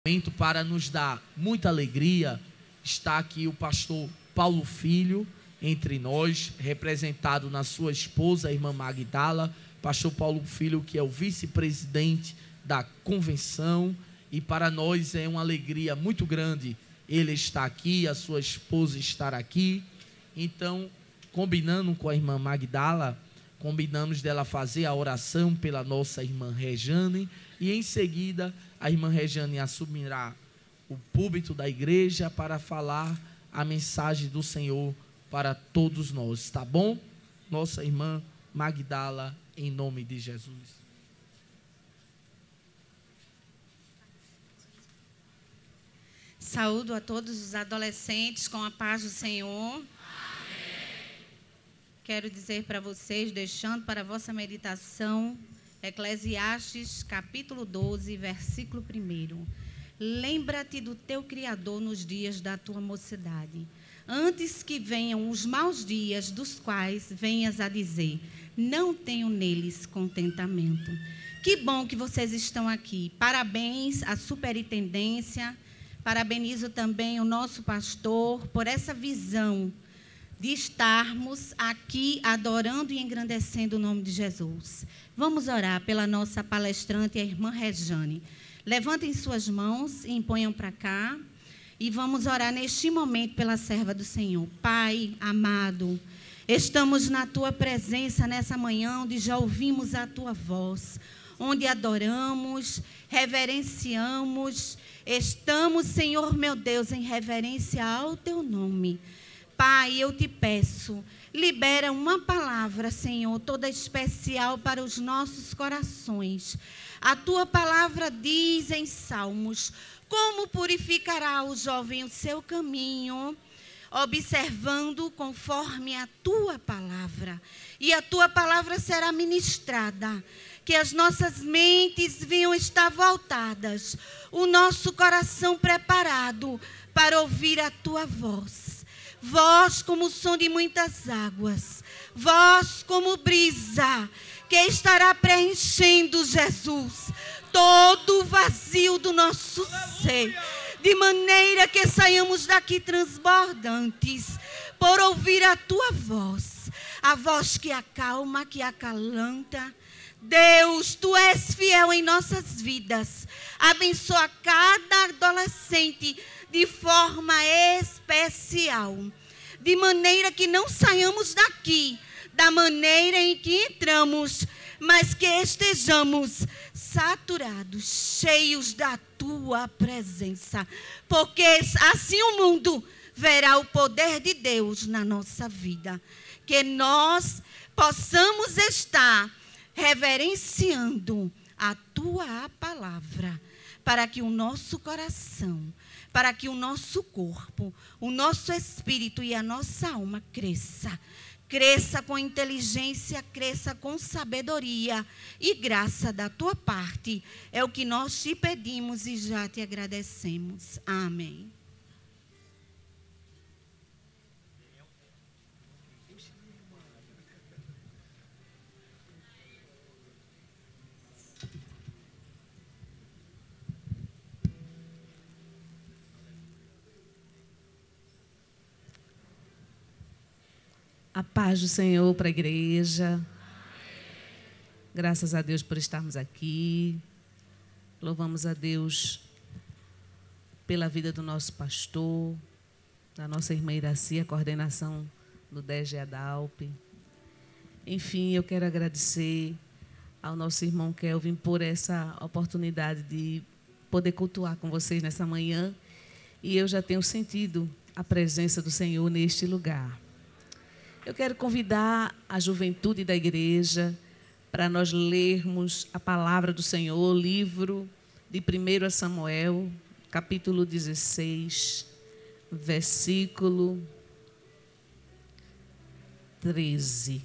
Para nos dar muita alegria, está aqui o pastor Paulo Filho entre nós, representado na sua esposa, a irmã Magdala. Pastor Paulo Filho, que é o vice-presidente da convenção, e para nós é uma alegria muito grande ele estar aqui, a sua esposa estar aqui. Então, combinando com a irmã Magdala, combinamos dela fazer a oração pela nossa irmã Rejane, e em seguida a irmã Rejane assumirá o púlpito da igreja para falar a mensagem do Senhor para todos nós, tá bom? Nossa irmã Magdala, em nome de Jesus. Saúdo a todos os adolescentes com a paz do Senhor. Amém. Quero dizer para vocês, deixando para a vossa meditação, Eclesiastes, capítulo 12, versículo 1. Lembra-te do teu Criador nos dias da tua mocidade, antes que venham os maus dias, dos quais venhas a dizer, não tenho neles contentamento. Que bom que vocês estão aqui. Parabéns à superintendência, parabenizo também o nosso pastor por essa visão de estarmos aqui adorando e engrandecendo o nome de Jesus. Vamos orar pela nossa palestrante, a irmã Rejane. Levantem suas mãos e imponham para cá. E vamos orar neste momento pela serva do Senhor. Pai amado, estamos na tua presença nessa manhã, onde já ouvimos a tua voz, onde adoramos, reverenciamos. Estamos, Senhor meu Deus, em reverência ao teu nome. Pai, eu te peço, libera uma palavra, Senhor, toda especial para os nossos corações. A tua palavra diz em Salmos, como purificará o jovem o seu caminho, observando conforme a tua palavra. E a tua palavra será ministrada, que as nossas mentes venham estar voltadas, o nosso coração preparado para ouvir a tua voz. Voz como o som de muitas águas, voz como brisa, que estará preenchendo, Jesus, todo o vazio do nosso ser, de maneira que saiamos daqui transbordantes, por ouvir a tua voz, a voz que acalma, que acalanta. Deus, tu és fiel em nossas vidas, abençoa cada adolescente de forma especial, de maneira que não saiamos daqui da maneira em que entramos, mas que estejamos saturados, cheios da tua presença, porque assim o mundo verá o poder de Deus na nossa vida, que nós possamos estar reverenciando a tua palavra, para que o nosso coração, para que o nosso corpo, o nosso espírito e a nossa alma cresça com inteligência, cresça com sabedoria e graça da tua parte. É o que nós te pedimos e já te agradecemos. Amém. A paz do Senhor para a igreja. Graças a Deus por estarmos aqui. Louvamos a Deus pela vida do nosso pastor, da nossa irmã Iraci, a coordenação do DEG Adalp. Enfim, eu quero agradecer ao nosso irmão Kelvin por essa oportunidade de poder cultuar com vocês nessa manhã. E eu já tenho sentido a presença do Senhor neste lugar. Eu quero convidar a juventude da igreja para nós lermos a palavra do Senhor, o livro de 1 Samuel, capítulo 16, versículo 13.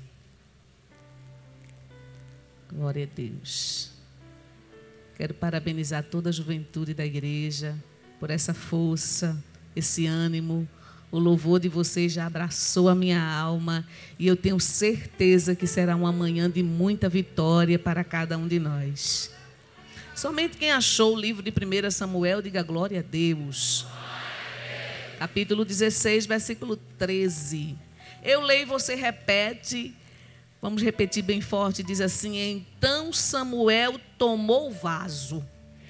Glória a Deus. Quero parabenizar toda a juventude da igreja por essa força, esse ânimo. O louvor de vocês já abraçou a minha alma e eu tenho certeza que será uma manhã de muita vitória para cada um de nós. Somente quem achou o livro de 1 Samuel, diga glória a Deus. Capítulo 16, versículo 13. Eu leio e você repete. Vamos repetir bem forte. Diz assim: então Samuel tomou o vaso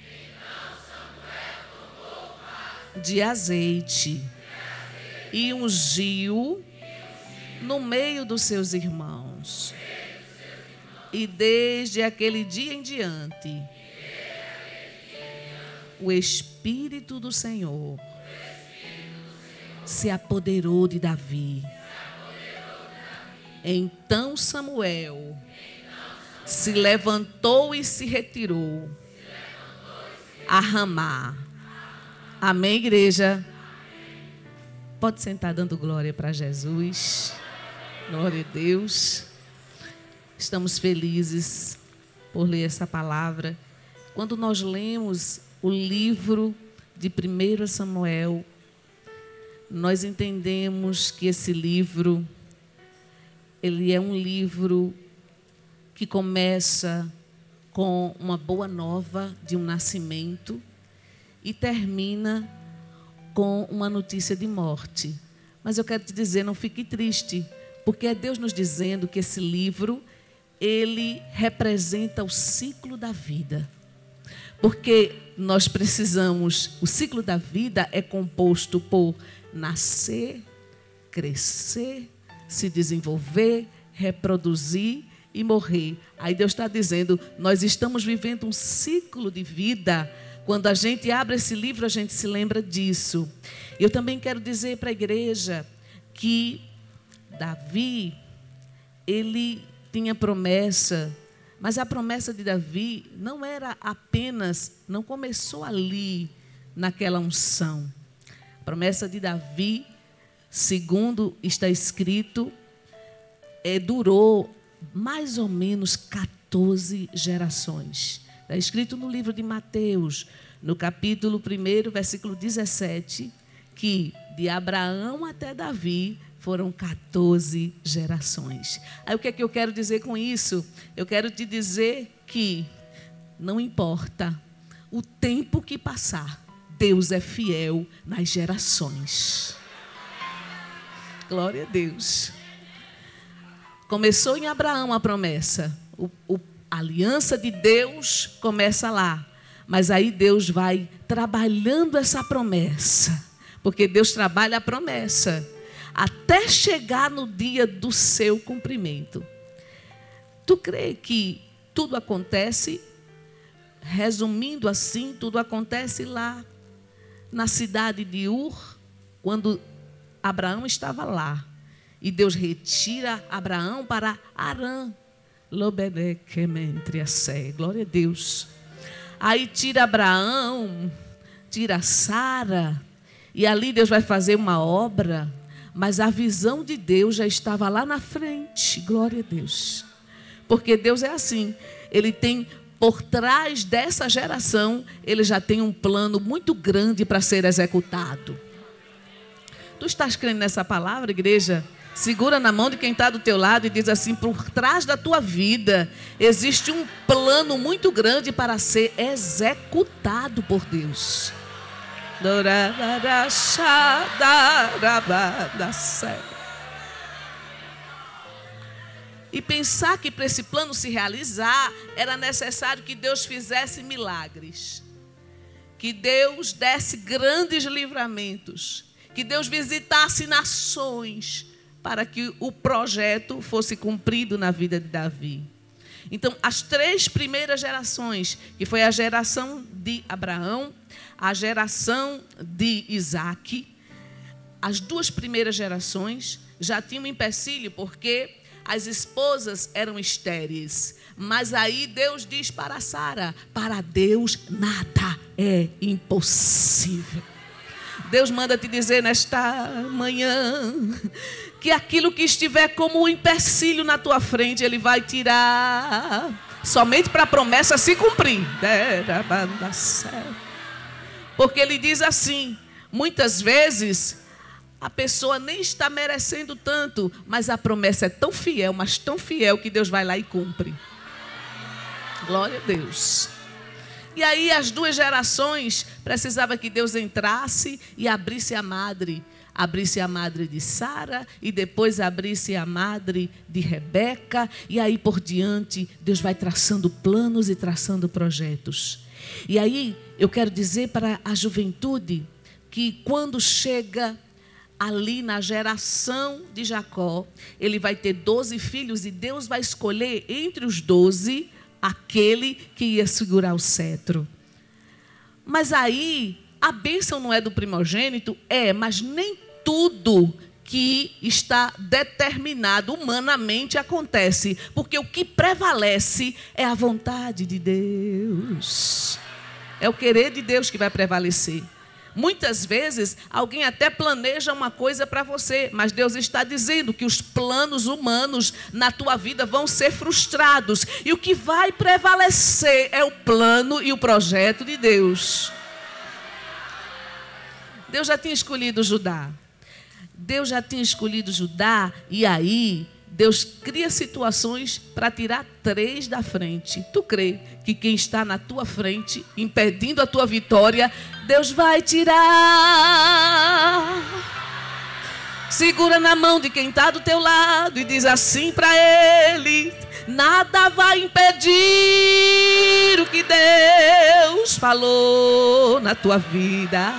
de azeite e ungiu no meio dos seus irmãos. E desde aquele dia em diante, o Espírito do Senhor se apoderou de Davi. Então Samuel se levantou e se retirou a Ramá. Amém, igreja? Pode sentar dando glória para Jesus. Glória a Deus. Estamos felizes por ler essa palavra. Quando nós lemos o livro de 1 Samuel, nós entendemos que esse livro, ele é um livro que começa com uma boa nova de um nascimento e termina com uma notícia de morte. Mas eu quero te dizer, não fique triste, porque é Deus nos dizendo que esse livro, ele representa o ciclo da vida. Porque nós precisamos, o ciclo da vida é composto por nascer, crescer, se desenvolver, reproduzir e morrer. Aí Deus está dizendo, nós estamos vivendo um ciclo de vida. Quando a gente abre esse livro, a gente se lembra disso. Eu também quero dizer para a igreja que Davi, ele tinha promessa, mas a promessa de Davi não era apenas, não começou ali, naquela unção. A promessa de Davi, segundo está escrito, durou mais ou menos 14 gerações. Está escrito no livro de Mateus, no capítulo 1, versículo 17, que de Abraão até Davi foram 14 gerações. Aí o que é que eu quero dizer com isso? Eu quero te dizer que não importa o tempo que passar, Deus é fiel nas gerações. Glória a Deus. Começou em Abraão a promessa. A aliança de Deus começa lá. Mas aí Deus vai trabalhando essa promessa. Porque Deus trabalha a promessa até chegar no dia do seu cumprimento. Tu crê que tudo acontece, resumindo assim, tudo acontece lá na cidade de Ur, quando Abraão estava lá. E Deus retira Abraão para Harã. Glória a Deus. Aí tira Abraão, tira Sara, e ali Deus vai fazer uma obra, mas a visão de Deus já estava lá na frente. Glória a Deus. Porque Deus é assim, Ele tem por trás dessa geração, Ele já tem um plano muito grande para ser executado. Tu estás crendo nessa palavra, igreja? Segura na mão de quem está do teu lado e diz assim, por trás da tua vida existe um plano muito grande para ser executado por Deus. E pensar que para esse plano se realizar, era necessário que Deus fizesse milagres. Que Deus desse grandes livramentos. Que Deus visitasse nações para que o projeto fosse cumprido na vida de Davi. Então, as 3 primeiras gerações, que foi a geração de Abraão, a geração de Isaque, as 2 primeiras gerações já tinham um empecilho, porque as esposas eram estéreis. Mas aí Deus diz para Sara, para Deus nada é impossível. Deus manda te dizer nesta manhã que aquilo que estiver como um empecilho na tua frente, Ele vai tirar, somente para a promessa se cumprir. Porque Ele diz assim, muitas vezes a pessoa nem está merecendo tanto, mas a promessa é tão fiel, mas tão fiel, que Deus vai lá e cumpre. Glória a Deus. E aí as duas gerações precisavam que Deus entrasse e abrisse a madre. Abrisse a madre de Sara e depois abrisse a madre de Rebeca. E aí por diante, Deus vai traçando planos e traçando projetos. E aí eu quero dizer para a juventude que quando chega ali na geração de Jacó, ele vai ter 12 filhos e Deus vai escolher entre os 12 aquele que ia segurar o cetro. Mas aí a bênção não é do primogênito? Mas nem tudo que está determinado humanamente acontece, porque o que prevalece é a vontade de Deus. É o querer de Deus que vai prevalecer. Muitas vezes, alguém até planeja uma coisa para você, mas Deus está dizendo que os planos humanos na tua vida vão ser frustrados. E o que vai prevalecer é o plano e o projeto de Deus. Deus já tinha escolhido Judá. Deus já tinha escolhido Judá e aí Deus cria situações para tirar 3 da frente. Tu crê que quem está na tua frente, impedindo a tua vitória, Deus vai tirar? Segura na mão de quem está do teu lado e diz assim para ele: nada vai impedir o que Deus falou na tua vida.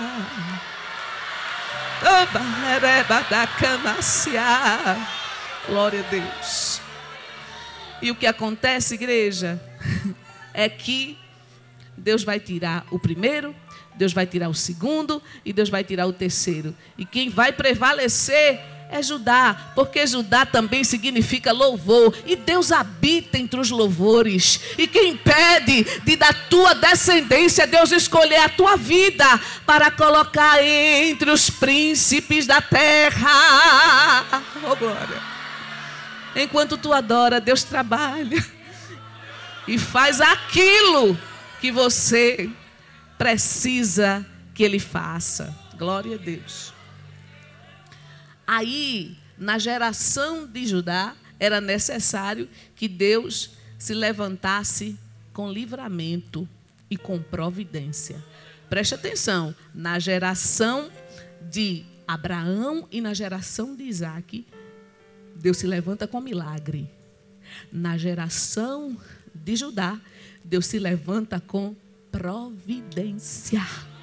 Glória a Deus. E o que acontece, igreja, é que Deus vai tirar o primeiro, Deus vai tirar o segundo e Deus vai tirar o terceiro. E quem vai prevalecer é Judá, porque Judá também significa louvor. E Deus habita entre os louvores. E quem impede de da tua descendência Deus escolher a tua vida para colocar entre os príncipes da terra. Oh, glória. Enquanto tu adora, Deus trabalha e faz aquilo que você precisa que Ele faça. Glória a Deus. Aí, na geração de Judá, era necessário que Deus se levantasse com livramento e com providência. Preste atenção, na geração de Abraão e na geração de Isaac, Deus se levanta com milagre. Na geração de Judá, Deus se levanta com providência.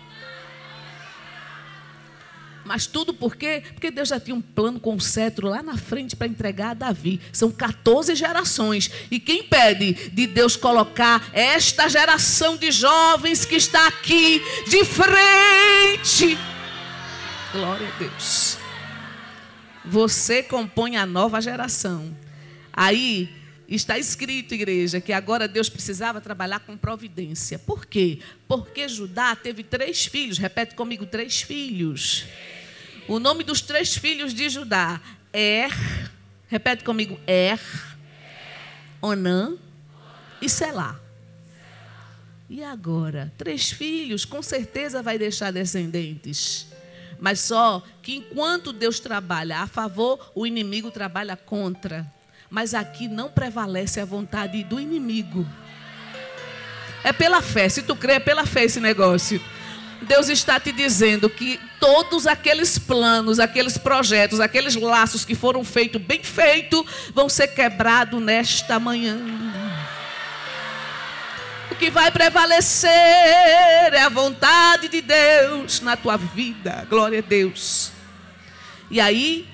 Mas tudo por quê? Porque Deus já tinha um plano com o cetro lá na frente para entregar a Davi. São 14 gerações. E quem impede de Deus colocar esta geração de jovens que está aqui de frente? Glória a Deus. Você compõe a nova geração. Aí está escrito, igreja, que agora Deus precisava trabalhar com providência. Por quê? Porque Judá teve 3 filhos. Repete comigo, 3 filhos. O nome dos 3 filhos de Judá: repete comigo, Onã e Selá. E agora? 3 filhos, com certeza vai deixar descendentes. Mas só que enquanto Deus trabalha a favor, o inimigo trabalha contra. Mas aqui não prevalece a vontade do inimigo. É pela fé. Se tu crê, é pela fé esse negócio. Deus está te dizendo que todos aqueles planos, aqueles projetos, aqueles laços que foram feitos, bem feitos, vão ser quebrados nesta manhã. O que vai prevalecer é a vontade de Deus na tua vida. Glória a Deus. E aí,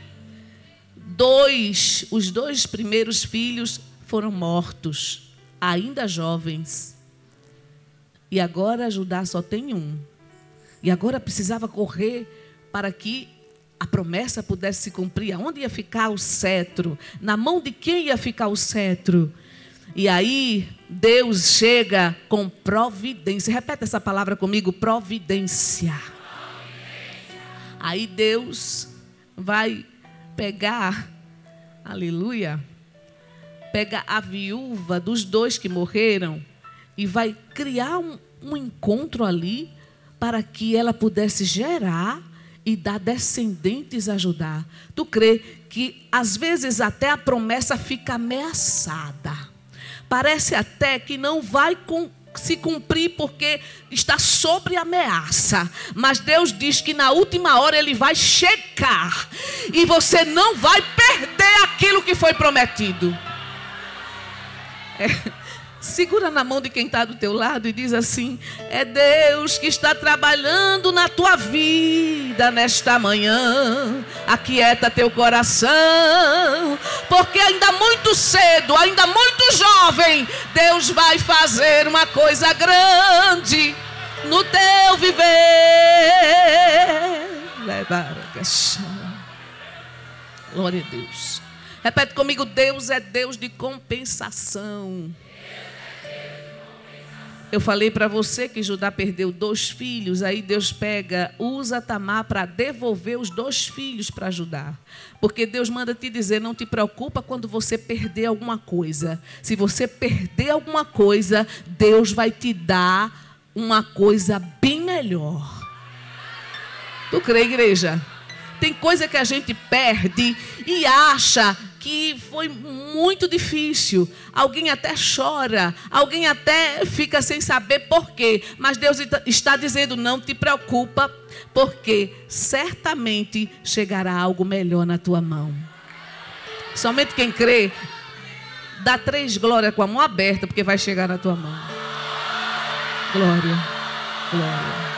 os 2 primeiros filhos foram mortos, ainda jovens. E agora Judá só tem 1. E agora precisava correr para que a promessa pudesse se cumprir. Aonde ia ficar o cetro? Na mão de quem ia ficar o cetro? E aí Deus chega com providência. Repete essa palavra comigo, providência. Aí Deus vai pegar, aleluia, pega a viúva dos 2 que morreram e vai criar um encontro ali para que ela pudesse gerar e dar descendentes a Judá. Tu crê que às vezes até a promessa fica ameaçada. Parece até que não vai se cumprir porque está sob ameaça. Mas Deus diz que na última hora Ele vai chegar. E você não vai perder aquilo que foi prometido. Segura na mão de quem está do teu lado e diz assim: é Deus que está trabalhando na tua vida nesta manhã. Aquieta teu coração, porque ainda muito cedo, ainda muito jovem, Deus vai fazer uma coisa grande no teu viver. Glória a Deus. Repete comigo: Deus é Deus de compensação. Eu falei para você que Judá perdeu 2 filhos, aí Deus usa Tamar para devolver os 2 filhos para Judá. Porque Deus manda te dizer: não te preocupa quando você perder alguma coisa. Se você perder alguma coisa, Deus vai te dar uma coisa bem melhor. Tu crê, igreja? Tem coisa que a gente perde e acha que foi muito difícil. Alguém até chora, alguém até fica sem saber por quê. Mas Deus está dizendo: não te preocupa, porque certamente chegará algo melhor na tua mão. Somente quem crê, dá 3 glórias com a mão aberta, porque vai chegar na tua mão. Glória, glória.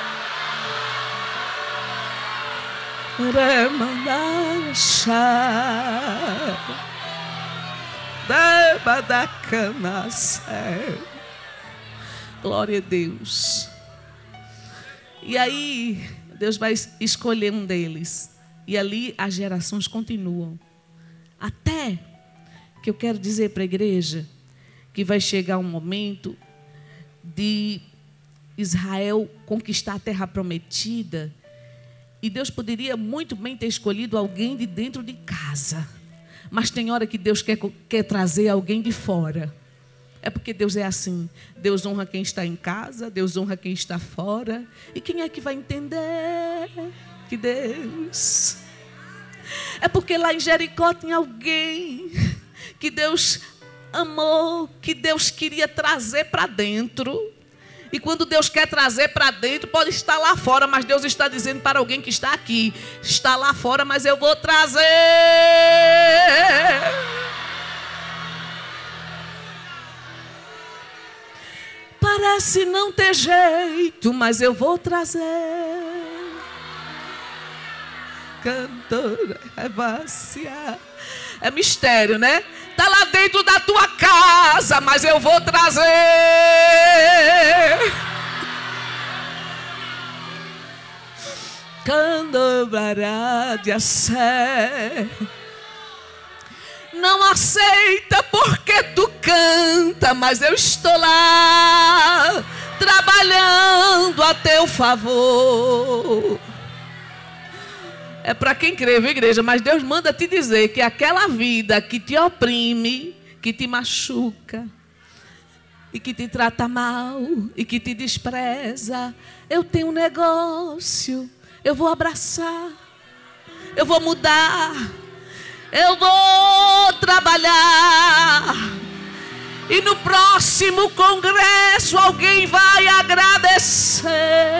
Glória a Deus. E aí Deus vai escolher um deles. E ali as gerações continuam. Até que eu quero dizer para a igreja que vai chegar um momento de Israel conquistar a terra prometida. E Deus poderia muito bem ter escolhido alguém de dentro de casa. Mas tem hora que Deus quer trazer alguém de fora. É porque Deus é assim. Deus honra quem está em casa, Deus honra quem está fora. E quem é que vai entender que Deus... É porque lá em Jericó tem alguém que Deus amou, que Deus queria trazer para dentro. E quando Deus quer trazer para dentro, pode estar lá fora, mas Deus está dizendo para alguém que está aqui: está lá fora, mas eu vou trazer. Parece não ter jeito, mas eu vou trazer. Cantora, é mistério, né? Está lá dentro da tua casa, mas eu vou trazer. Candobará de assé. Não aceita porque tu canta, mas eu estou lá trabalhando a teu favor. É para quem crê, viu, igreja? Mas Deus manda te dizer que aquela vida que te oprime, que te machuca, e que te trata mal, e que te despreza, eu tenho um negócio, eu vou abraçar, eu vou mudar, eu vou trabalhar. E no próximo congresso alguém vai agradecer.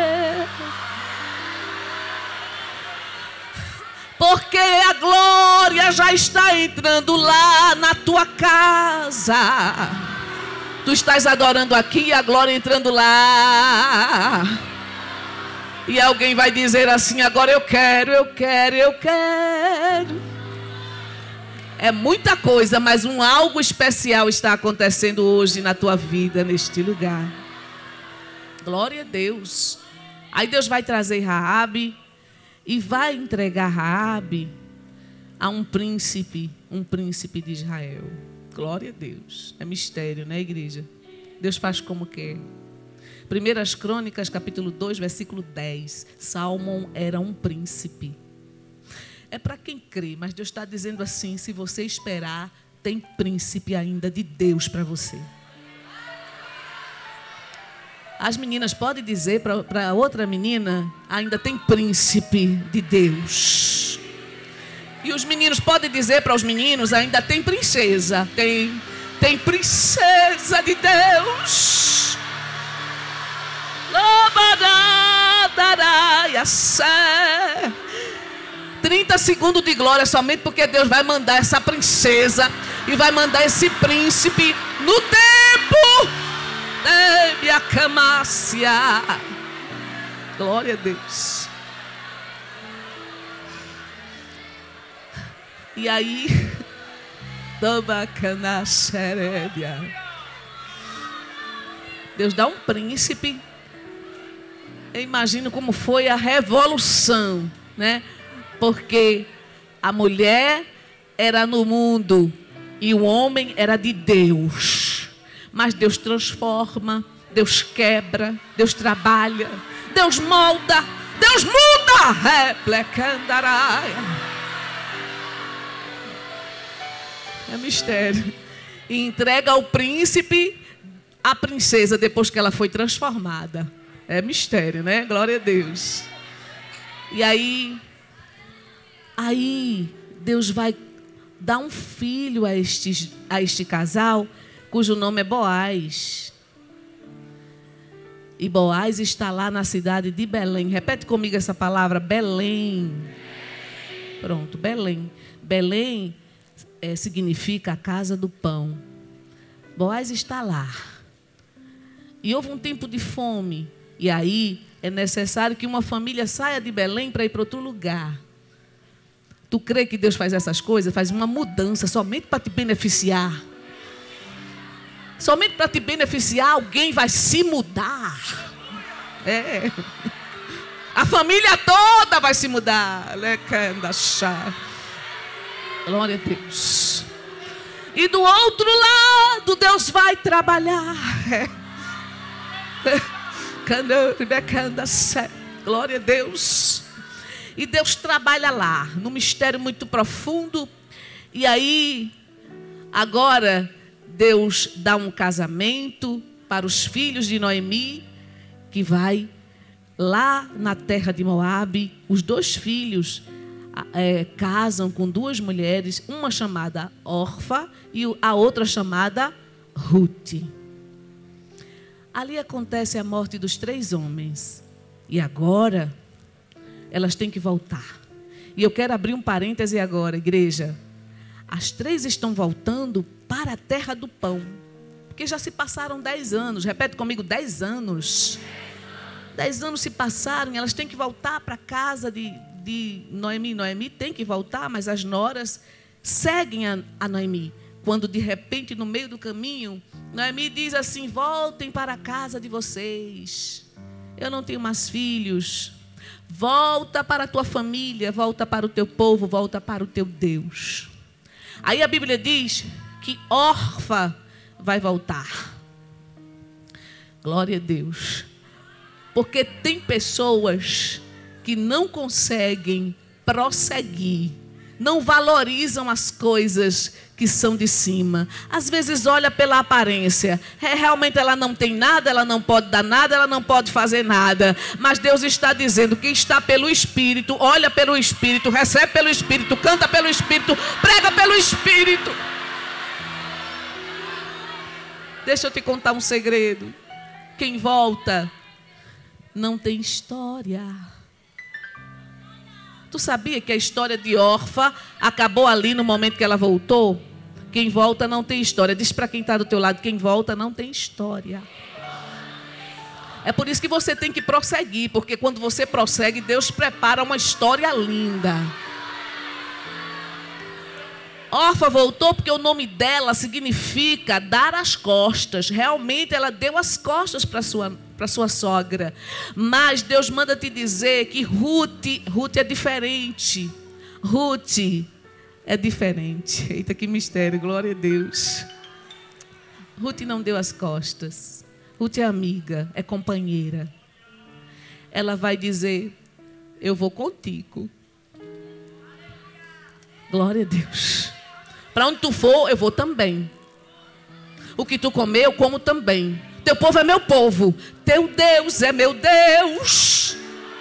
Porque a glória já está entrando lá na tua casa. Tu estás adorando aqui e a glória entrando lá. E alguém vai dizer assim: agora eu quero, eu quero, eu quero. É muita coisa, mas algo especial está acontecendo hoje na tua vida, neste lugar. Glória a Deus. Aí Deus vai trazer Raabe e vai entregar Raabe a um príncipe de Israel. Glória a Deus. É mistério, né, igreja? Deus faz como quer. 1 Crônicas, capítulo 2, versículo 10. Salmão era um príncipe. É para quem crê, mas Deus está dizendo assim: se você esperar, tem príncipe ainda de Deus para você. As meninas podem dizer para outra menina: ainda tem príncipe de Deus. E os meninos podem dizer para os meninos: ainda tem princesa. Tem princesa de Deus. Lobadadaraia. 30 segundos de glória somente porque Deus vai mandar essa princesa e vai mandar esse príncipe no tempo. Minha camácia. Glória a Deus. E aí, Deus dá um príncipe. Eu imagino como foi a revolução, né? Porque a mulher era no mundo e o homem era de Deus. Mas Deus transforma, Deus quebra, Deus trabalha, Deus molda, Deus muda. É mistério. E entrega ao príncipe a princesa depois que ela foi transformada. É mistério, né? Glória a Deus. E aí Deus vai dar um filho a este casal, cujo nome é Boaz. E Boaz está lá na cidade de Belém. Repete comigo essa palavra, Belém. Pronto, Belém. Belém significa a casa do pão. Boaz está lá. E houve um tempo de fome. E aí é necessário que uma família saia de Belém para ir para outro lugar. Tu crê que Deus faz essas coisas? Faz uma mudança somente para te beneficiar. Somente para te beneficiar, alguém vai se mudar. A família toda vai se mudar. Glória a Deus. E do outro lado, Deus vai trabalhar. Glória a Deus. E Deus trabalha lá, num mistério muito profundo. E aí, agora, Deus dá um casamento para os filhos de Noemi, que vai lá na terra de Moabe. Os 2 filhos casam com 2 mulheres, uma chamada Orfa e a outra chamada Ruth. Ali acontece a morte dos 3 homens. E agora, elas têm que voltar. E eu quero abrir um parêntese agora, igreja. As 3 estão voltando para a terra do pão. Porque já se passaram 10 anos. Repete comigo, 10 anos. 10 anos se passaram e elas têm que voltar para a casa de Noemi. Noemi tem que voltar, mas as noras seguem a Noemi. Quando de repente, no meio do caminho, Noemi diz assim: voltem para a casa de vocês. Eu não tenho mais filhos. Volta para a tua família, volta para o teu povo, volta para o teu Deus. Aí a Bíblia diz que Orfa vai voltar. Glória a Deus. Porque tem pessoas que não conseguem prosseguir, não valorizam as coisas que são de cima. Às vezes olha pela aparência. Realmente ela não tem nada, ela não pode dar nada, ela não pode fazer nada. Mas Deus está dizendo, quem está pelo Espírito, olha pelo Espírito, recebe pelo Espírito, canta pelo Espírito, prega pelo Espírito. Deixa eu te contar um segredo. Quem volta não tem história. Tu sabia que a história de Orfa acabou ali no momento que ela voltou? Quem volta não tem história. Diz para quem está do teu lado, quem volta não tem história. É por isso que você tem que prosseguir, porque quando você prossegue, Deus prepara uma história linda. Orfa voltou porque o nome dela significa dar as costas. Realmente ela deu as costas para sua sogra. Mas Deus manda te dizer que Ruth é diferente. Ruth é diferente. Eita, que mistério, glória a Deus. Ruth não deu as costas. Ruth é amiga, é companheira. Ela vai dizer, eu vou contigo. Glória a Deus. Para onde tu for, eu vou também. O que tu comer, eu como também. Teu povo é meu povo. Teu Deus é meu Deus.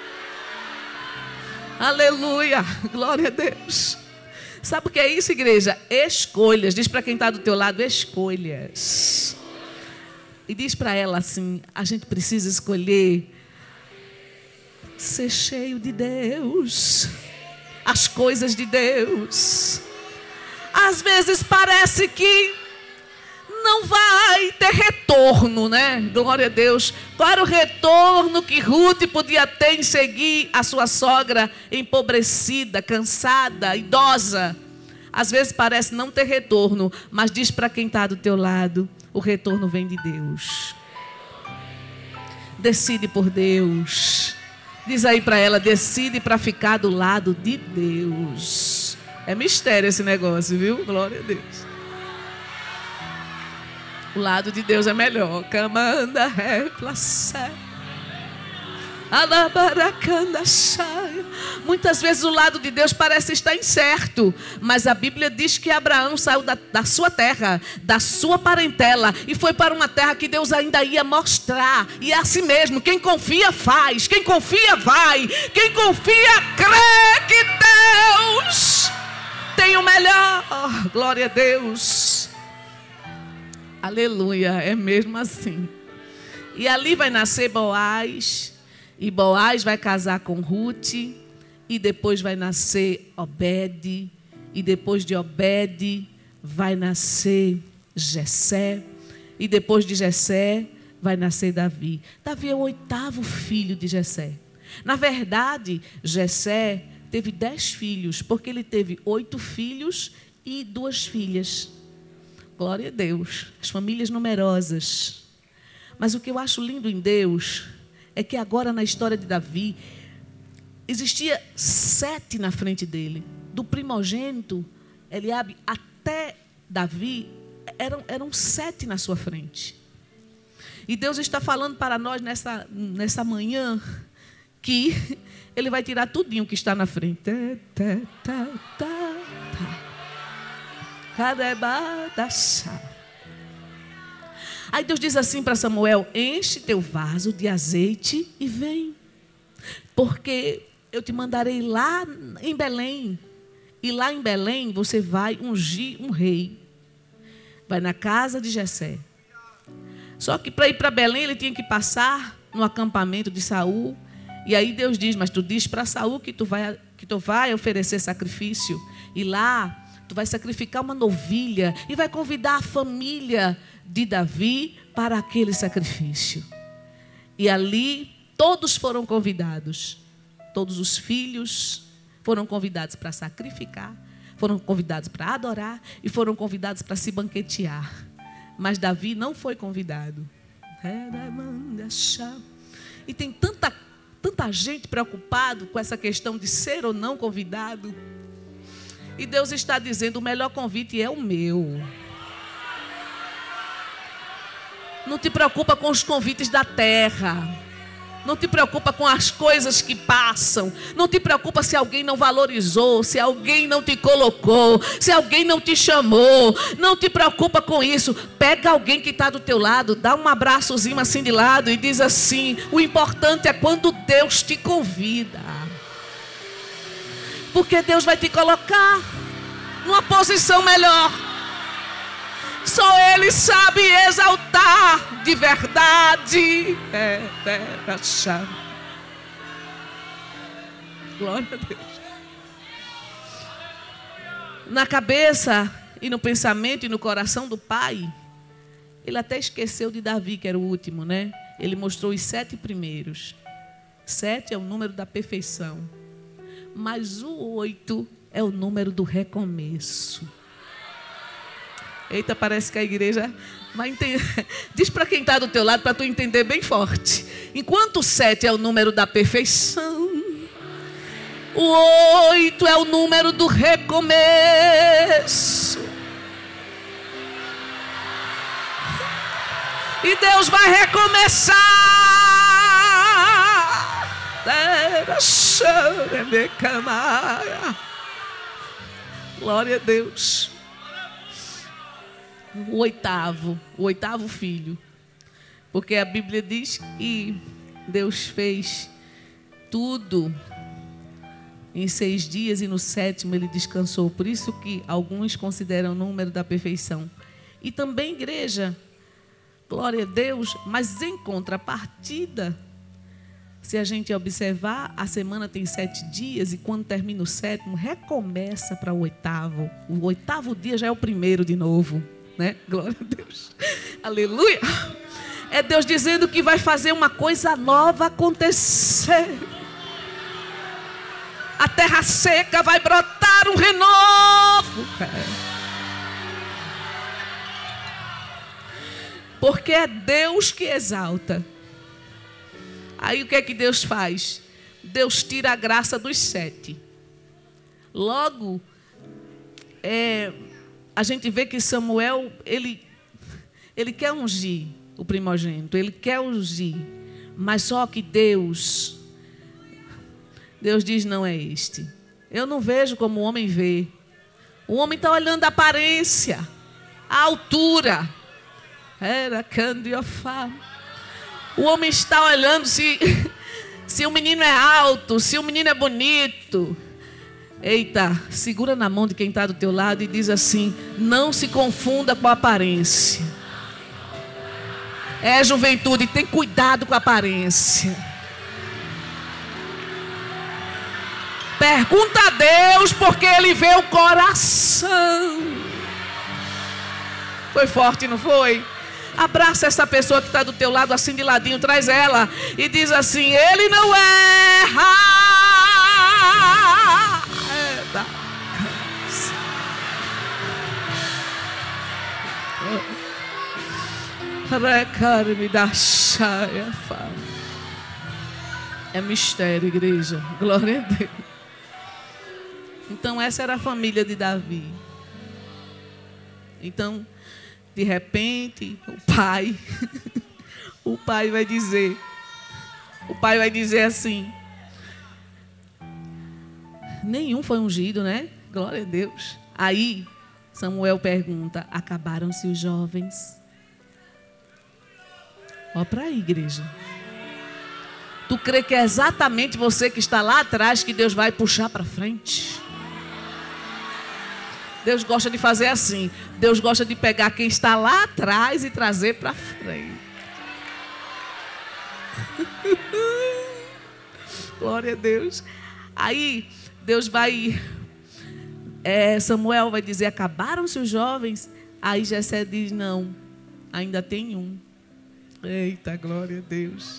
Aleluia. Glória a Deus. Sabe o que é isso, igreja? Escolhas. Diz para quem está do teu lado, escolhas. e diz para ela assim: a gente precisa escolher ser cheio de Deus, as coisas de Deus. Às vezes parece que não vai ter retorno, né? Glória a Deus. Qual era o retorno que Ruth podia ter em seguir a sua sogra empobrecida, cansada, idosa? Às vezes parece não ter retorno, mas diz para quem está do teu lado: o retorno vem de Deus. Decide por Deus. Diz aí para ela: decide para ficar do lado de Deus. É mistério esse negócio, viu? Glória a Deus. O lado de Deus é melhor. Camanda replacer. Muitas vezes o lado de Deus parece estar incerto, mas a Bíblia diz que Abraão saiu da sua terra, da sua parentela, e foi para uma terra que Deus ainda ia mostrar. E é assim mesmo: quem confia faz, quem confia vai, quem confia crê que Deus tem o melhor. Glória a Deus. Aleluia, é mesmo assim. E ali vai nascer Boaz. E Boaz vai casar com Ruth, e depois vai nascer Obed, e depois de Obed vai nascer Jessé, e depois de Jessé vai nascer Davi. Davi é o 8º filho de Jessé. Na verdade, Jessé teve 10 filhos, porque ele teve 8 filhos e 2 filhas. Glória a Deus, as famílias numerosas. Mas o que eu acho lindo em Deus é que agora na história de Davi, existia 7 na frente dele. Do primogênito, Eliabe, até Davi, eram 7 na sua frente. E Deus está falando para nós nessa manhã que Ele vai tirar tudinho que está na frente. Aí Deus diz assim para Samuel: enche teu vaso de azeite e vem, porque eu te mandarei lá em Belém. E lá em Belém você vai ungir um rei. Vai na casa de Jessé. Só que para ir para Belém ele tinha que passar no acampamento de Saul. E aí Deus diz: mas tu diz para Saul que tu vai oferecer sacrifício. E lá tu vai sacrificar uma novilha e vai convidar a família de Davi para aquele sacrifício. E ali todos foram convidados. Todos os filhos foram convidados para sacrificar, foram convidados para adorar e foram convidados para se banquetear. Mas Davi não foi convidado. E tem tanta gente preocupada com essa questão de ser ou não convidado. E Deus está dizendo: o melhor convite é o meu. Não te preocupa com os convites da terra. Não te preocupa com as coisas que passam. Não te preocupa se alguém não valorizou, se alguém não te colocou, se alguém não te chamou. Não te preocupa com isso. Pega alguém que está do teu lado, dá um abraçozinho assim de lado e diz assim: o importante é quando Deus te convida. Porque Deus vai te colocar numa posição melhor. Só Ele sabe exaltar de verdade. Glória a Deus. Na cabeça e no pensamento e no coração do pai, ele até esqueceu de Davi, que era o último, né? Ele mostrou os 7 primeiros. 7 é o número da perfeição. Mas o 8 é o número do recomeço. Eita, parece que a igreja vai entender. Diz para quem está do teu lado, para tu entender bem forte. Enquanto o 7 é o número da perfeição, o 8 é o número do recomeço. E Deus vai recomeçar. Glória a Deus. O oitavo filho. Porque a Bíblia diz que Deus fez tudo em 6 dias e no 7º ele descansou. Por isso que alguns consideram o número da perfeição. E também, igreja, Glória a Deus. Mas em contrapartida, se a gente observar, a semana tem 7 dias e quando termina o 7º, recomeça para o 8º. O 8º dia já é o primeiro de novo, né? Glória a Deus. Aleluia. É Deus dizendo que vai fazer uma coisa nova acontecer. A terra seca vai brotar um renovo. Porque é Deus que exalta. Aí o que é que Deus faz? Deus tira a graça dos 7. Logo, a gente vê que Samuel, ele quer ungir o primogênito, ele quer ungir, mas só que Deus diz, não é este. Eu não vejo como o homem vê. O homem está olhando a aparência, a altura. Era candiofá. O homem está olhando se o menino é alto, se o menino é bonito. Eita, segura na mão de quem está do teu lado e diz assim: não se confunda com a aparência. Juventude, tem cuidado com a aparência. Pergunta a Deus, porque Ele vê o coração. Foi forte, não foi? Abraça essa pessoa que está do teu lado, assim de ladinho, traz ela e diz assim: Ele não erra. É mistério, igreja. Glória a Deus. Então essa era a família de Davi. Então, de repente, o pai vai dizer assim: nenhum foi ungido, né? Glória a Deus. Aí Samuel pergunta: acabaram-se os jovens? Ó, para aí, igreja. Tu crê que é exatamente você que está lá atrás que Deus vai puxar para frente? Deus gosta de fazer assim. Deus gosta de pegar quem está lá atrás e trazer para frente. Glória a Deus. Aí Deus vai... Samuel vai dizer: acabaram-se os jovens? Aí Jessé diz: não, ainda tem um. Eita, glória a Deus.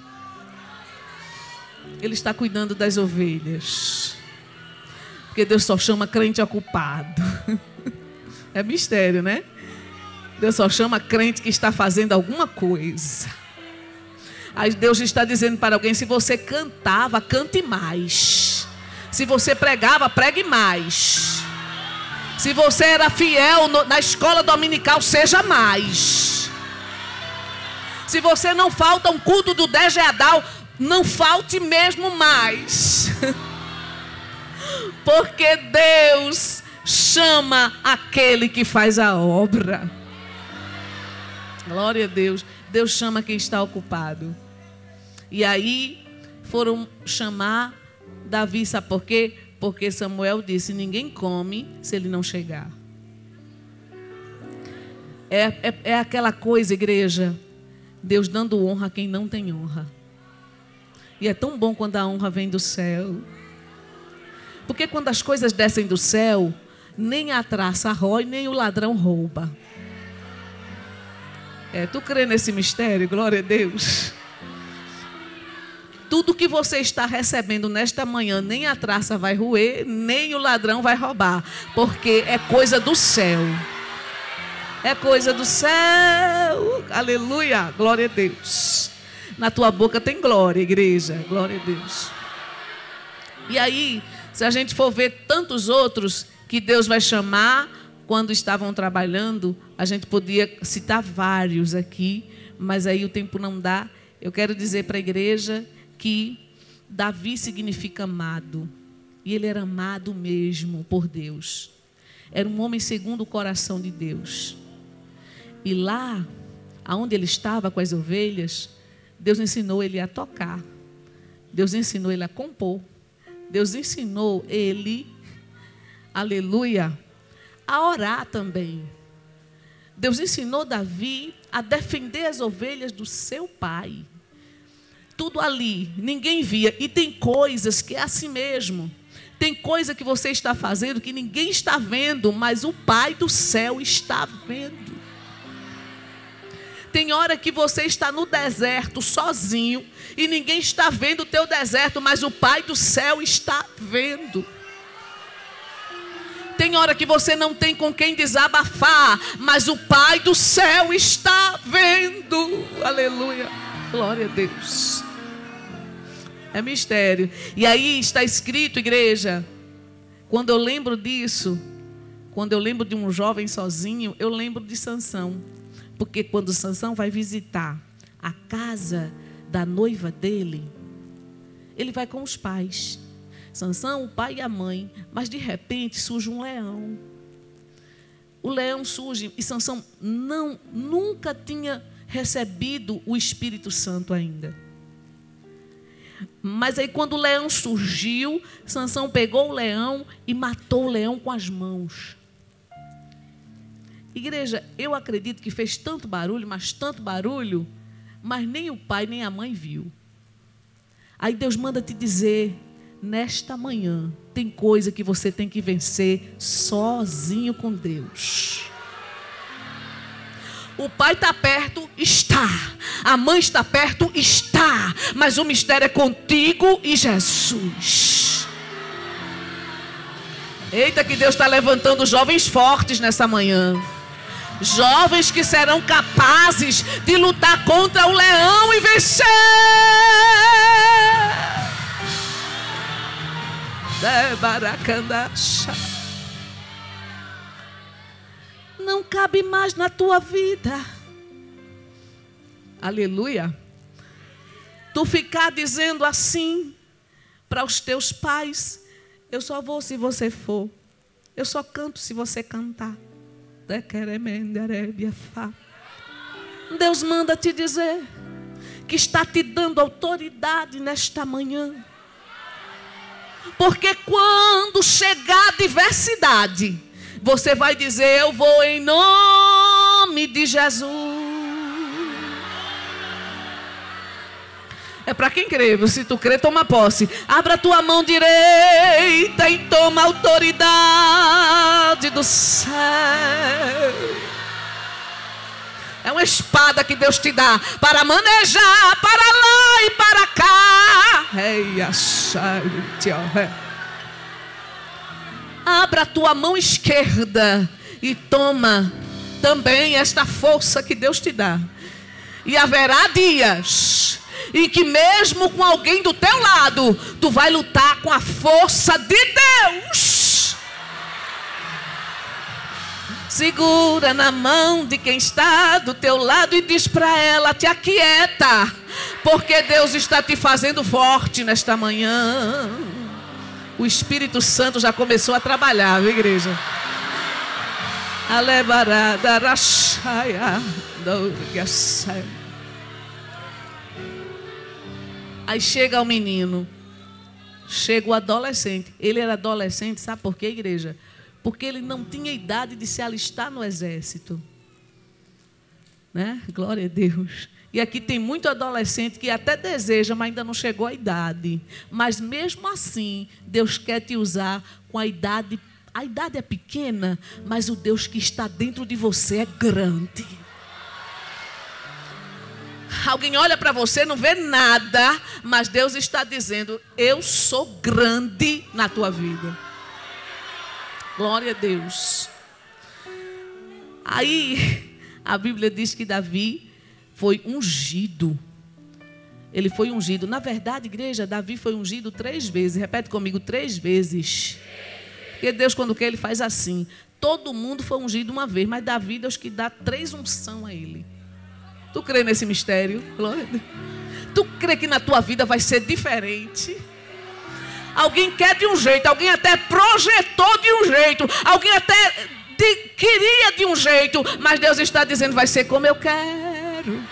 Ele está cuidando das ovelhas. Porque Deus só chama crente ocupado. É mistério, né? Deus só chama crente que está fazendo alguma coisa. Aí Deus está dizendo para alguém: se você cantava, cante mais. Se você pregava, pregue mais. Se você era fiel na escola dominical, seja mais. Se você não falta um culto do DGADAL, não falte mesmo mais. Porque Deus chama aquele que faz a obra. Glória a Deus. Deus chama quem está ocupado. E aí foram chamar Davi, sabe por quê? Porque Samuel disse: ninguém come se ele não chegar. É aquela coisa, igreja, Deus dando honra a quem não tem honra. E é tão bom quando a honra vem do céu. Porque quando as coisas descem do céu, nem a traça rói, nem o ladrão rouba. Tu crê nesse mistério? Glória a Deus. Tudo que você está recebendo nesta manhã, nem a traça vai roer, nem o ladrão vai roubar. Porque é coisa do céu. É coisa do céu. Aleluia. Glória a Deus. Na tua boca tem glória, igreja. Glória a Deus. E aí, se a gente for ver tantos outros que Deus vai chamar quando estavam trabalhando, a gente podia citar vários aqui, mas aí o tempo não dá. Eu quero dizer para a igreja que Davi significa amado. E ele era amado mesmo por Deus. Era um homem segundo o coração de Deus. E lá, aonde ele estava com as ovelhas, Deus ensinou ele a tocar. Deus ensinou ele a compor. Deus ensinou ele, aleluia, a orar também. Deus ensinou Davi a defender as ovelhas do seu pai. Tudo ali, ninguém via. E tem coisas que é assim mesmo. Tem coisa que você está fazendo que ninguém está vendo, mas o Pai do céu está vendo. Tem hora que você está no deserto sozinho e ninguém está vendo o teu deserto, mas o Pai do céu está vendo. Tem hora que você não tem com quem desabafar, mas o Pai do céu está vendo. Aleluia. Glória a Deus. É mistério. E aí está escrito, igreja, quando eu lembro disso, quando eu lembro de um jovem sozinho, eu lembro de Sansão. Porque quando Sansão vai visitar a casa da noiva dele, ele vai com os pais. Sansão, o pai e a mãe, mas de repente surge um leão. O leão surge e Sansão nunca tinha recebido o Espírito Santo ainda. Mas aí quando o leão surgiu, Sansão pegou o leão e matou o leão com as mãos. Igreja, eu acredito que fez tanto barulho, mas nem o pai nem a mãe viu. Aí Deus manda te dizer, nesta manhã, tem coisa que você tem que vencer sozinho com Deus. O pai está perto, está. A mãe está perto, está. Mas o mistério é contigo e Jesus. Eita, que Deus está levantando jovens fortes nessa manhã. Jovens que serão capazes de lutar contra o leão e vencer. Não cabe mais na tua vida. Aleluia. Tu ficar dizendo assim para os teus pais: eu só vou se você for. Eu só canto se você cantar. Deus manda te dizer que está te dando autoridade nesta manhã. Porque quando chegar a adversidade, você vai dizer: eu vou em nome de Jesus. É para quem crê. Se tu crê, toma posse. Abra a tua mão direita e toma a autoridade do céu. É uma espada que Deus te dá para manejar para lá e para cá. Abra a tua mão esquerda e toma também esta força que Deus te dá. E haverá dias em que mesmo com alguém do teu lado, tu vai lutar com a força de Deus. Segura na mão de quem está do teu lado e diz para ela: te aquieta, porque Deus está te fazendo forte nesta manhã. O Espírito Santo já começou a trabalhar, viu, igreja? Aí chega o menino, chega o adolescente. Ele era adolescente, sabe por quê, igreja? Porque ele não tinha idade de se alistar no exército, né? Glória a Deus. E aqui tem muito adolescente que até deseja, mas ainda não chegou à idade. Mas mesmo assim, Deus quer te usar com a idade. A idade é pequena, mas o Deus que está dentro de você é grande. Alguém olha para você, não vê nada, mas Deus está dizendo: eu sou grande na tua vida. Glória a Deus. Aí, a Bíblia diz que Davi foi ungido. Ele foi ungido. Na verdade, igreja, Davi foi ungido 3 vezes. Repete comigo: 3 vezes. Porque Deus, quando quer, Ele faz assim. Todo mundo foi ungido uma vez, mas Davi, Deus que dá 3 unção a ele. Tu crê nesse mistério? Glória a Deus. Tu crê que na tua vida vai ser diferente? Alguém quer de um jeito, alguém até projetou de um jeito, alguém até queria de um jeito, mas Deus está dizendo: vai ser como eu quero.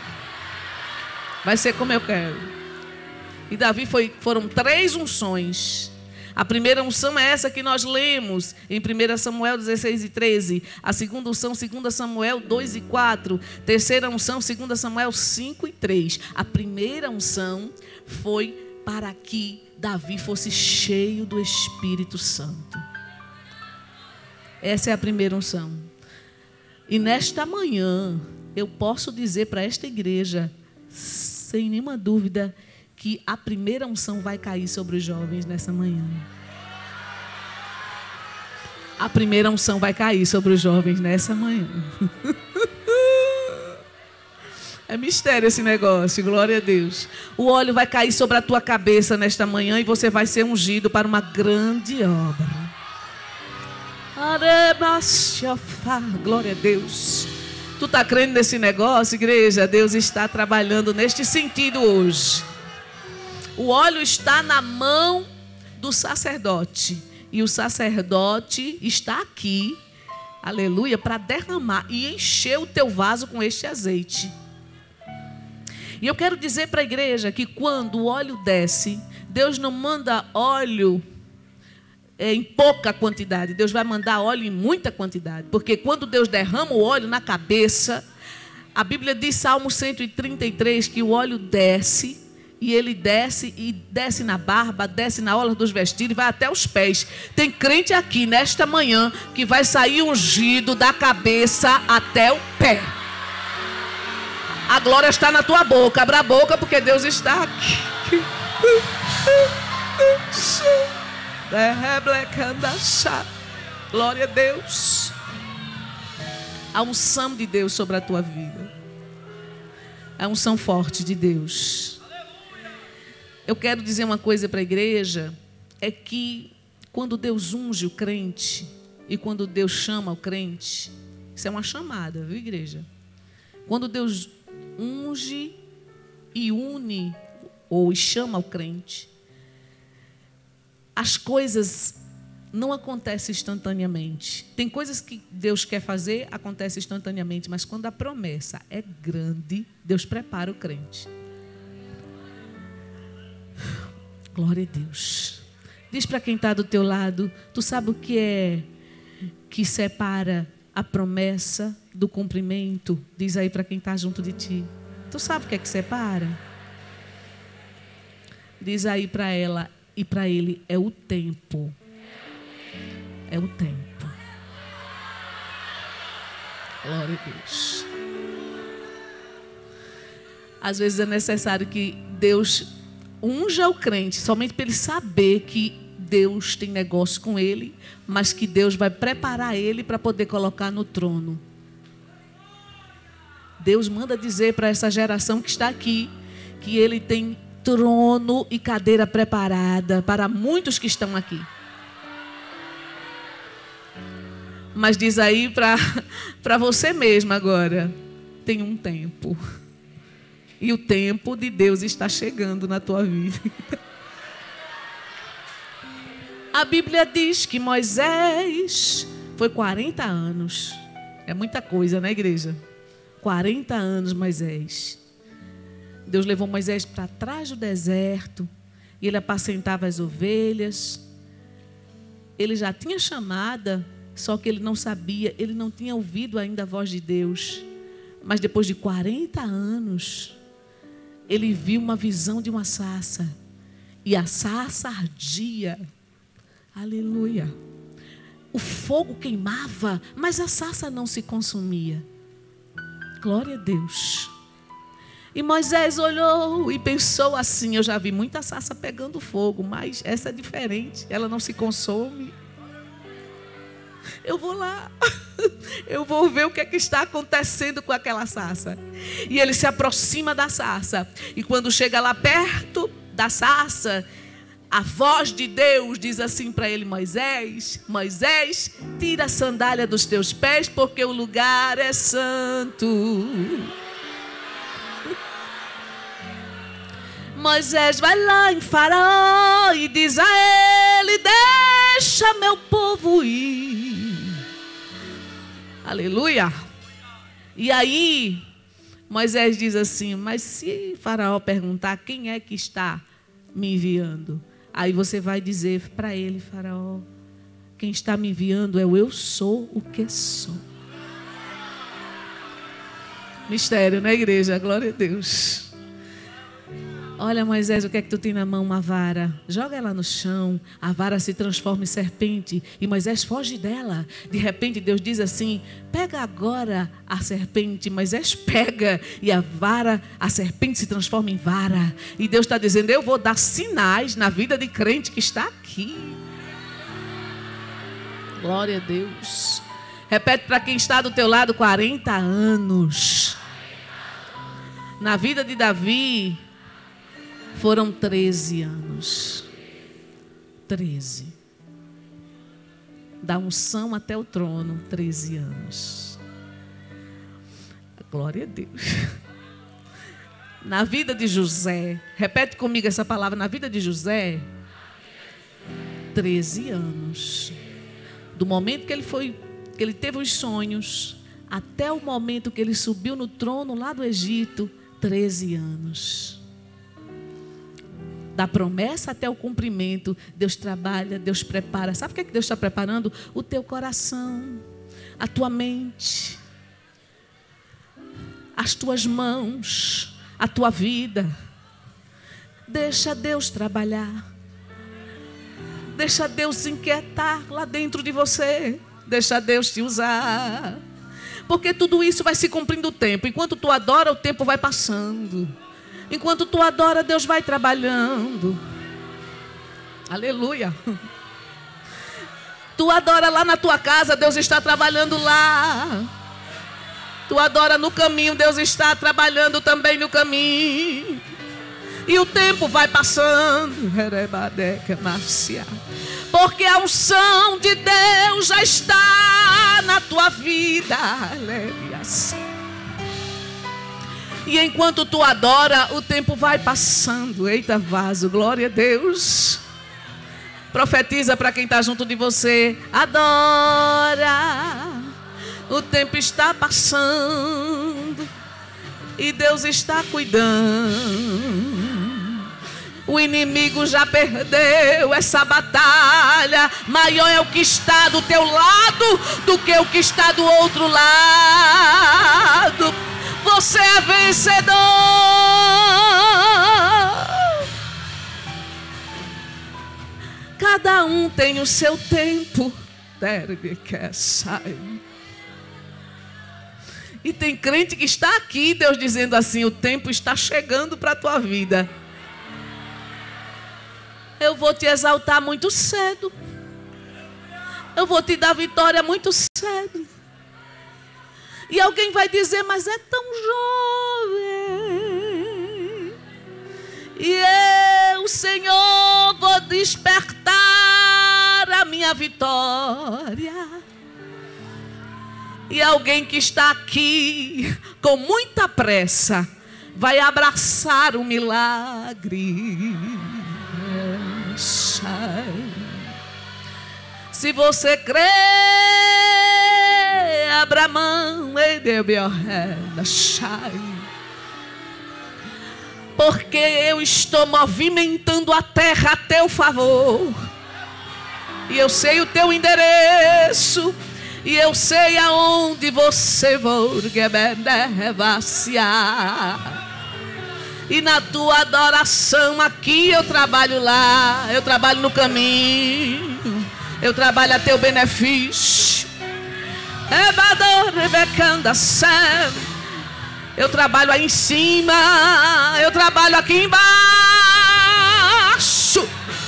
Vai ser como eu quero. E Davi foram 3 unções. A primeira unção é essa que nós lemos em 1 Samuel 16 e 13. A segunda unção, 2 Samuel 2 e 4. Terceira unção, 2 Samuel 5 e 3. A primeira unção foi para que Davi fosse cheio do Espírito Santo. Essa é a primeira unção. E nesta manhã, eu posso dizer para esta igreja, sem nenhuma dúvida, que a primeira unção vai cair sobre os jovens nessa manhã. A primeira unção vai cair sobre os jovens nessa manhã. É mistério esse negócio, glória a Deus. O óleo vai cair sobre a tua cabeça nesta manhã e você vai ser ungido para uma grande obra. Glória a Deus. Tu está crendo nesse negócio, igreja? Deus está trabalhando neste sentido hoje. O óleo está na mão do sacerdote. E o sacerdote está aqui, aleluia, para derramar e encher o teu vaso com este azeite. E eu quero dizer para a igreja que quando o óleo desce, Deus não manda óleo em pouca quantidade. Deus vai mandar óleo em muita quantidade. Porque quando Deus derrama o óleo na cabeça, a Bíblia diz, Salmo 133, que o óleo desce, e ele desce, e desce na barba, desce na orla dos vestidos, e vai até os pés. Tem crente aqui, nesta manhã, que vai sair ungido da cabeça até o pé. A glória está na tua boca. Abra a boca, porque Deus está aqui. Glória a Deus. A unção de Deus sobre a tua vida. A unção forte de Deus. Eu quero dizer uma coisa para a igreja. É que quando Deus unge o crente e quando Deus chama o crente, isso é uma chamada, viu, igreja? Quando Deus unge e une ou chama o crente, as coisas não acontecem instantaneamente. Tem coisas que Deus quer fazer, acontece instantaneamente, mas quando a promessa é grande, Deus prepara o crente. Glória a Deus. Diz para quem está do teu lado, tu sabe o que é que separa a promessa do cumprimento? Diz aí para quem está junto de ti. Tu sabe o que é que separa? Diz aí para ela e para ele, é o tempo. É o tempo. Glória a Deus. Às vezes é necessário que Deus unja o crente, somente para ele saber que Deus tem negócio com ele, mas que Deus vai preparar ele para poder colocar no trono. Deus manda dizer para essa geração que está aqui, que ele tem trono e cadeira preparada para muitos que estão aqui. Mas diz aí para você mesmo agora, tem um tempo. E o tempo de Deus está chegando na tua vida. A Bíblia diz que Moisés foi 40 anos. É muita coisa, né, igreja? 40 anos Moisés. Deus levou Moisés para trás do deserto. E ele apacentava as ovelhas. Ele já tinha chamada, só que ele não sabia, ele não tinha ouvido ainda a voz de Deus. Mas depois de 40 anos, ele viu uma visão de uma sarça. E a sarça ardia. Aleluia. O fogo queimava, mas a sarça não se consumia. Glória a Deus. E Moisés olhou e pensou assim, eu já vi muita sarça pegando fogo, mas essa é diferente, ela não se consome. Eu vou lá, eu vou ver o que é que está acontecendo com aquela sarça. E ele se aproxima da sarça. E quando chega lá perto da sarça, a voz de Deus diz assim para ele, Moisés, Moisés, tira a sandália dos teus pés, porque o lugar é santo. Moisés vai lá em Faraó e diz a ele, deixa meu povo ir. Aleluia. E aí, Moisés diz assim, mas se Faraó perguntar quem é que está me enviando? Aí você vai dizer para ele, Faraó, quem está me enviando é o eu sou o que sou. Mistério, né, igreja? Glória a Deus. Olha, Moisés, o que é que tu tem na mão? Uma vara. Joga ela no chão. A vara se transforma em serpente. E Moisés foge dela. De repente, Deus diz assim, pega agora a serpente. Moisés pega e a serpente se transforma em vara. E Deus está dizendo, eu vou dar sinais na vida de crente que está aqui. Glória a Deus. Repete para quem está do teu lado, 40 anos. Na vida de Davi, foram 13 anos. 13. Da unção até o trono, 13 anos. Glória a Deus. Na vida de José, repete comigo essa palavra, na vida de José, 13 anos. Do momento que ele teve os sonhos, até o momento que ele subiu no trono lá do Egito, 13 anos. Da promessa até o cumprimento, Deus trabalha, Deus prepara. Sabe o que é que Deus está preparando? O teu coração, a tua mente, as tuas mãos, a tua vida. Deixa Deus trabalhar. Deixa Deus se inquietar lá dentro de você. Deixa Deus te usar. Porque tudo isso vai se cumprindo o tempo. Enquanto tu adora, o tempo vai passando. Enquanto tu adora, Deus vai trabalhando. Aleluia. Tu adora lá na tua casa, Deus está trabalhando lá. Tu adora no caminho, Deus está trabalhando também no caminho. E o tempo vai passando. Porque a unção de Deus já está na tua vida. Aleluia. E enquanto tu adora, o tempo vai passando. Eita vaso, glória a Deus. Profetiza para quem está junto de você. Adora. O tempo está passando. E Deus está cuidando. O inimigo já perdeu essa batalha. Maior é o que está do teu lado do que o que está do outro lado. Você é vencedor. Cada um tem o seu tempo. E tem crente que está aqui, Deus dizendo assim, o tempo está chegando para a tua vida. Eu vou te exaltar muito cedo. Eu vou te dar vitória muito cedo. E alguém vai dizer, mas é tão jovem. E eu, Senhor, vou despertar a minha vitória. E alguém que está aqui com muita pressa vai abraçar o milagre. Se você crê, abra a mão e dê porque eu estou movimentando a terra a teu favor. E eu sei o teu endereço. E eu sei aonde você vai. E na tua adoração aqui eu trabalho lá. Eu trabalho no caminho. Eu trabalho a teu benefício. Eu trabalho aí em cima. Eu trabalho aqui embaixo.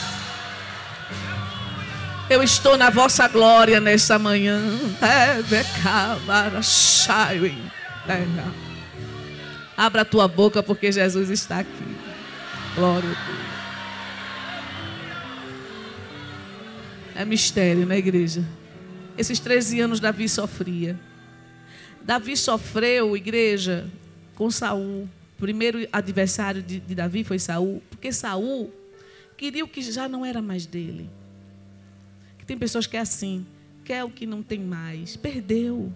Eu estou na vossa glória nessa manhã. Abra a tua boca porque Jesus está aqui. Glória a Deus. É mistério, né, igreja? Esses 13 anos Davi sofria. Davi sofreu, igreja, com Saul. O primeiro adversário de Davi foi Saul. Porque Saul queria o que já não era mais dele. Tem pessoas que é assim, quer o que não tem mais, perdeu.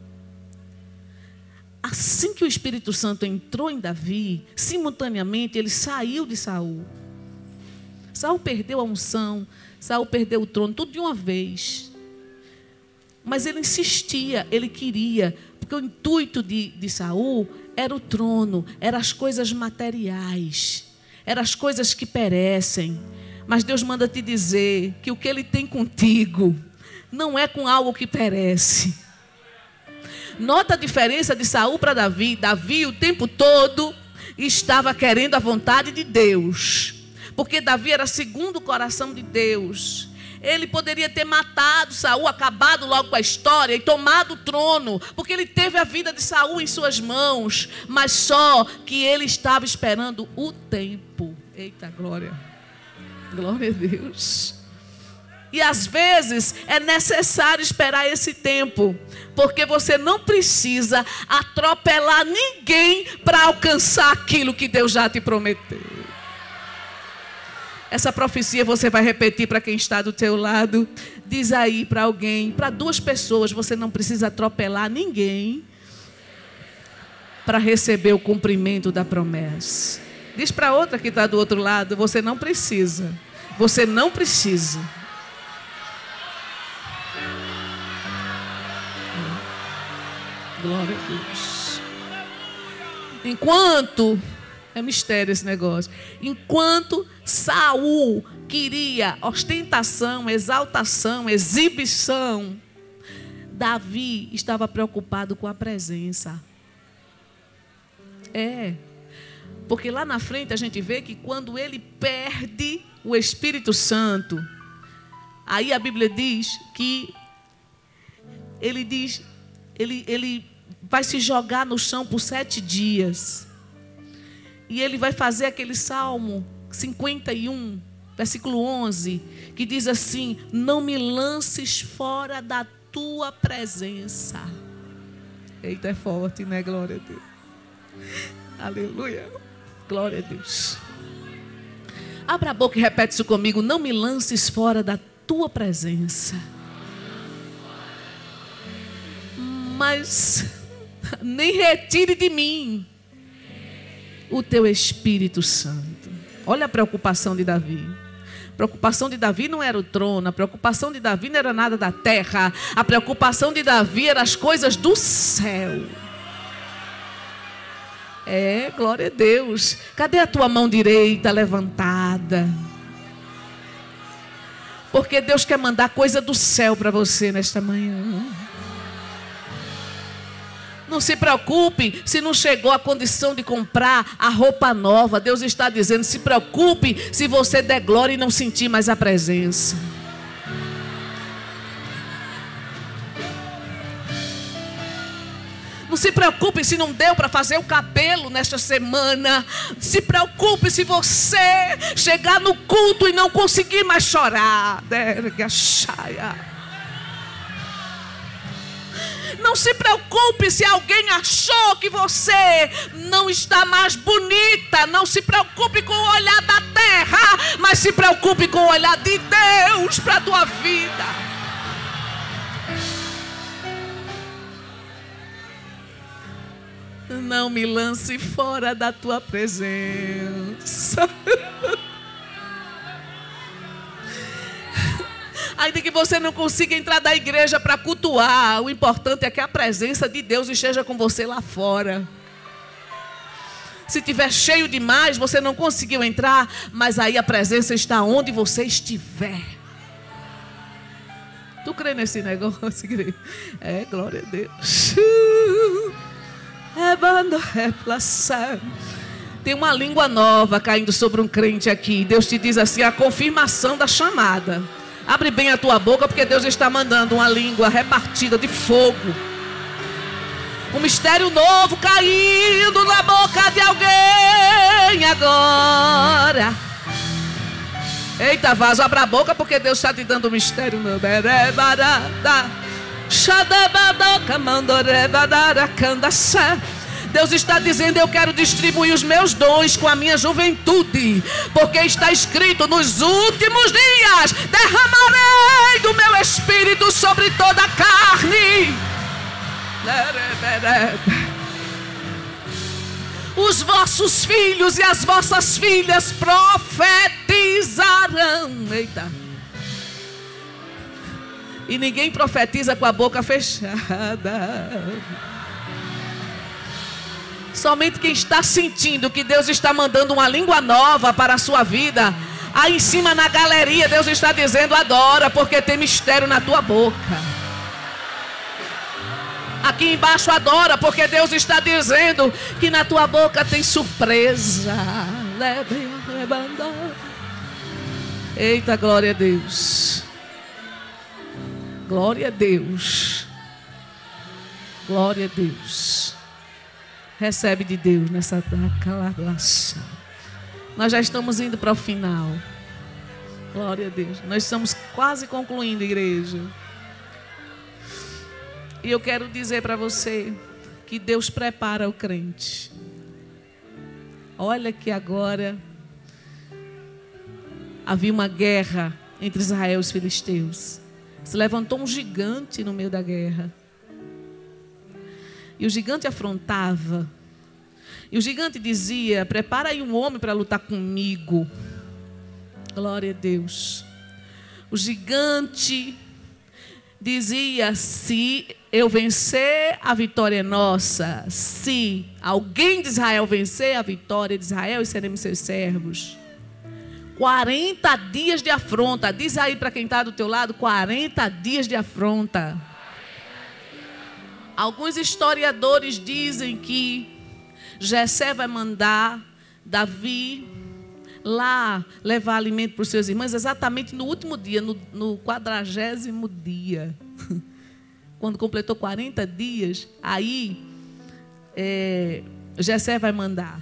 Assim que o Espírito Santo entrou em Davi, simultaneamente ele saiu de Saul. Saul perdeu a unção, Saul perdeu o trono, tudo de uma vez. Mas ele insistia, ele queria, porque o intuito de Saul era o trono, eram as coisas materiais, eram as coisas que perecem. Mas Deus manda te dizer que o que Ele tem contigo não é com algo que perece. Nota a diferença de Saul para Davi. Davi o tempo todo estava querendo a vontade de Deus, porque Davi era segundo o coração de Deus. Ele poderia ter matado Saul, acabado logo com a história e tomado o trono, porque ele teve a vida de Saul em suas mãos, mas só que ele estava esperando o tempo. Eita glória, glória a Deus. E às vezes é necessário esperar esse tempo, porque você não precisa atropelar ninguém para alcançar aquilo que Deus já te prometeu. Essa profecia você vai repetir para quem está do teu lado. Diz aí para alguém, para duas pessoas, você não precisa atropelar ninguém para receber o cumprimento da promessa. Diz para outra que está do outro lado, você não precisa. Você não precisa. Glória a Deus. Enquanto... É mistério esse negócio. Enquanto Saul queria ostentação, exaltação, exibição, Davi estava preocupado com a presença. Porque lá na frente a gente vê que quando ele perde o Espírito Santo, aí a Bíblia diz que ele vai se jogar no chão por 7 dias. E ele vai fazer aquele Salmo 51, versículo 11, que diz assim: não me lances fora da tua presença. Eita, é forte, né? Glória a Deus. Aleluia. Glória a Deus. Abra a boca e repete isso comigo: não me lances fora da tua presença. Mas nem retire de mim o teu Espírito Santo. Olha a preocupação de Davi. A preocupação de Davi não era o trono. A preocupação de Davi não era nada da terra. A preocupação de Davi era as coisas do céu. Glória a Deus. Cadê a tua mão direita levantada? Porque Deus quer mandar coisa do céu para você nesta manhã. Não se preocupe se não chegou a condição de comprar a roupa nova. Deus está dizendo: se preocupe se você der glória e não sentir mais a presença. Não se preocupe se não deu para fazer o cabelo nesta semana. Se preocupe se você chegar no culto e não conseguir mais chorar. Não se preocupe se alguém achou que você não está mais bonita. Não se preocupe com o olhar da terra, mas se preocupe com o olhar de Deus para a tua vida. Não me lance fora da tua presença. Ainda que você não consiga entrar da igreja para cultuar, o importante é que a presença de Deus esteja com você lá fora. Se estiver cheio demais, você não conseguiu entrar, mas aí a presença está onde você estiver. Tu crê nesse negócio, igreja? Glória a Deus. Tem uma língua nova caindo sobre um crente aqui. Deus te diz assim: a confirmação da chamada. Abre bem a tua boca, porque Deus está mandando uma língua repartida de fogo. Um mistério novo caindo na boca de alguém agora. Eita, vaso, abra a boca, porque Deus está te dando um mistério novo. Deus está dizendo: eu quero distribuir os meus dons com a minha juventude, porque está escrito: nos últimos dias derramarei do meu Espírito sobre toda a carne. Os vossos filhos e as vossas filhas profetizarão. pisarão. Eita. E ninguém profetiza com a boca fechada. Somente quem está sentindo que Deus está mandando uma língua nova para a sua vida. Aí em cima na galeria Deus está dizendo: adora, porque tem mistério na tua boca. Aqui embaixo adora, porque Deus está dizendo que na tua boca tem surpresa. Eita, glória a Deus. Glória a Deus. Glória a Deus. Recebe de Deus nessa declaração. Nós já estamos indo para o final. Glória a Deus. Nós estamos quase concluindo, igreja. E eu quero dizer para você que Deus prepara o crente. Olha que agora havia uma guerra entre Israel e os filisteus. Se levantou um gigante no meio da guerra. E o gigante afrontava. E o gigante dizia: prepara aí um homem para lutar comigo. Glória a Deus. O gigante dizia: se eu vencer, a vitória é nossa. Se alguém de Israel vencer, a vitória de Israel, e seremos seus servos. 40 dias de afronta. Diz aí para quem está do teu lado: 40 dias de afronta. Alguns historiadores dizem que Jessé vai mandar Davi lá levar alimento para os seus irmãos exatamente no último dia, no 40º dia. Quando completou 40 dias, aí Jessé vai mandar.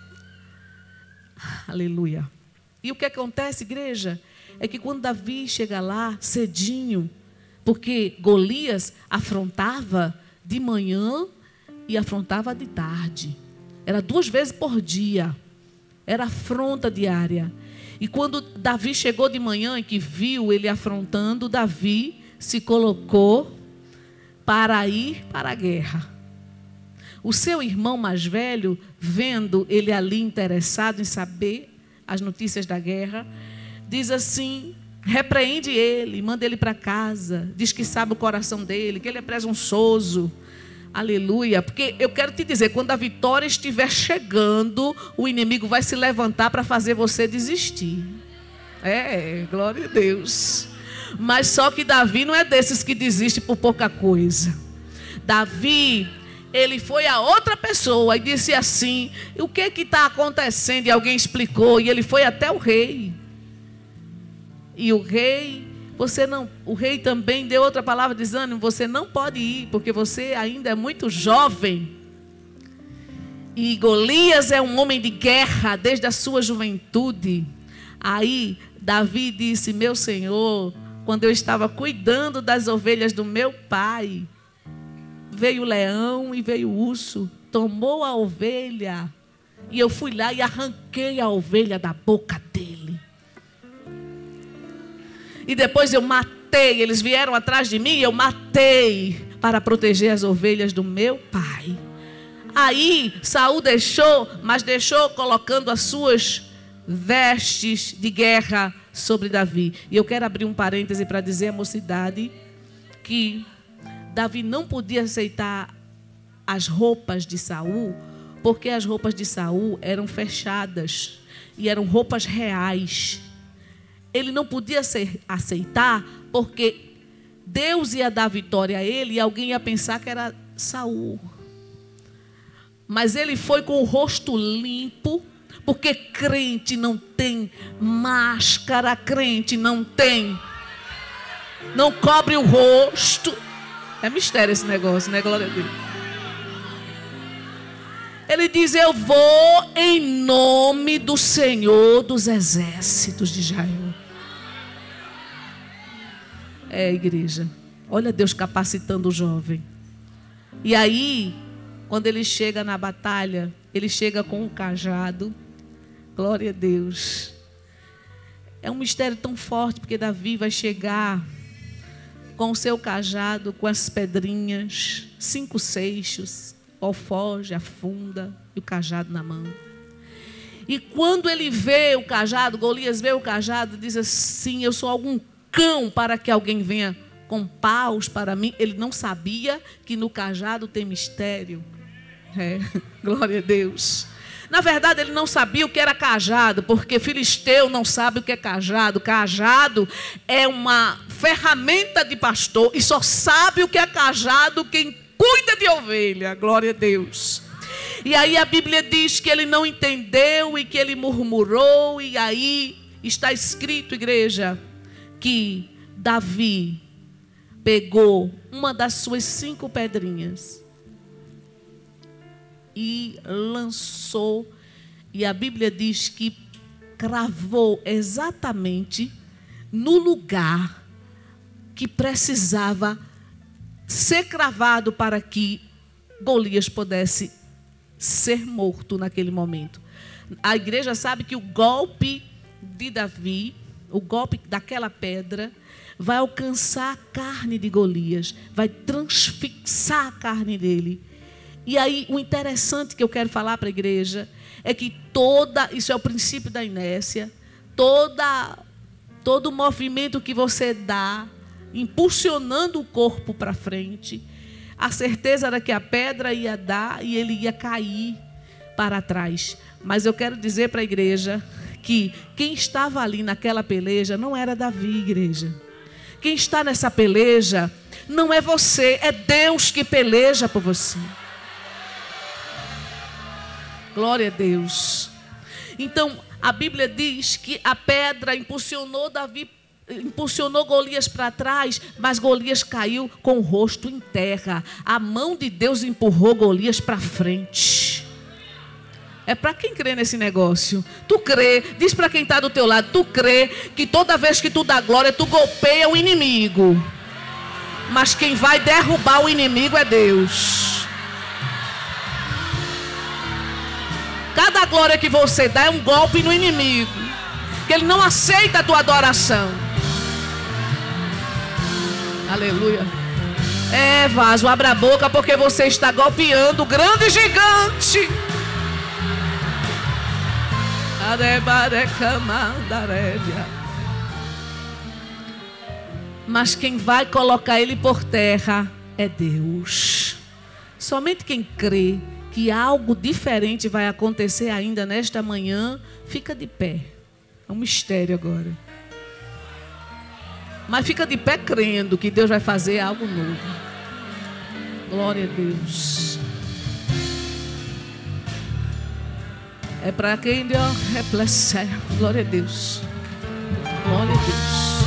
Aleluia. E o que acontece, igreja, é que quando Davi chega lá cedinho, porque Golias afrontava de manhã e afrontava de tarde. Era 2 vezes por dia. Era afronta diária. E quando Davi chegou de manhã e que viu ele afrontando, Davi se colocou para ir para a guerra. O seu irmão mais velho, vendo ele ali interessado em saber as notícias da guerra, diz assim: repreende ele, manda ele para casa, diz que sabe o coração dele, que ele é presunçoso. Aleluia. Porque eu quero te dizer, quando a vitória estiver chegando, o inimigo vai se levantar para fazer você desistir. Glória a Deus. Mas só que Davi não é desses que desiste por pouca coisa. Davi, ele foi a outra pessoa e disse assim: o que está acontecendo? E alguém explicou, e ele foi até o rei. E o rei, o rei também deu outra palavra de desânimo: você não pode ir, porque você ainda é muito jovem. E Golias é um homem de guerra desde a sua juventude. Aí Davi disse: meu senhor, quando eu estava cuidando das ovelhas do meu pai, veio o leão e veio o urso, tomou a ovelha, e eu fui lá e arranquei a ovelha da boca dele. E depois eu matei, eles vieram atrás de mim e eu matei para proteger as ovelhas do meu pai. Aí Saul deixou, mas deixou colocando as suas vestes de guerra sobre Davi. E eu quero abrir um parêntese para dizer à mocidade que Davi não podia aceitar as roupas de Saul, porque as roupas de Saul eram fechadas e eram roupas reais. Ele não podia aceitar, porque Deus ia dar vitória a ele e alguém ia pensar que era Saul. Mas ele foi com o rosto limpo, porque crente não tem máscara, crente não cobre o rosto. É mistério esse negócio, né? Glória a Deus. Ele diz: eu vou em nome do Senhor dos exércitos de Israel. Igreja, olha Deus capacitando o jovem. E aí, quando ele chega na batalha, ele chega com um cajado. Glória a Deus. É um mistério tão forte, porque Davi vai chegar com o seu cajado, com as pedrinhas, 5 seixos, o alforje, a funda e o cajado na mão. E quando ele vê o cajado, Golias vê o cajado, diz assim: eu sou algum cão para que alguém venha com paus para mim. Ele não sabia que no cajado tem mistério. Glória a Deus. Na verdade, ele não sabia o que era cajado, porque filisteu não sabe o que é cajado. Cajado é uma ferramenta de pastor e só sabe o que é cajado quem cuida de ovelha. Glória a Deus. E aí a Bíblia diz que ele não entendeu e que ele murmurou. E aí está escrito, igreja, que Davi pegou uma das suas 5 pedrinhas e lançou. E a Bíblia diz que cravou exatamente no lugar que precisava ser cravado para que Golias pudesse ser morto naquele momento. A igreja sabe que o golpe de Davi, o golpe daquela pedra, vai alcançar a carne de Golias, vai transfixar a carne dele. E aí o interessante que eu quero falar para a igreja é que isso é o princípio da inércia, todo movimento que você dá, impulsionando o corpo para frente, a certeza era que a pedra ia dar e ele ia cair para trás. Mas eu quero dizer para a igreja que quem estava ali naquela peleja não era Davi, igreja. Quem está nessa peleja não é você, é Deus que peleja por você. Glória a Deus. Então, a Bíblia diz que a pedra impulsionou Golias para trás, mas Golias caiu com o rosto em terra. A mão de Deus empurrou Golias para frente. É para quem crê nesse negócio. Tu crê, diz para quem está do teu lado, tu crê que toda vez que tu dá glória, tu golpeia o inimigo. Mas quem vai derrubar o inimigo é Deus. Cada glória que você dá é um golpe no inimigo, que ele não aceita a tua adoração. Aleluia. Vaso, abra a boca, porque você está golpeando o grande gigante. Mas quem vai colocar ele por terra é Deus. Somente quem crê que algo diferente vai acontecer ainda nesta manhã, fica de pé. É um mistério agora. Mas fica de pé crendo que Deus vai fazer algo novo. Glória a Deus. É para quem Deus replece. Glória a Deus. Glória a Deus.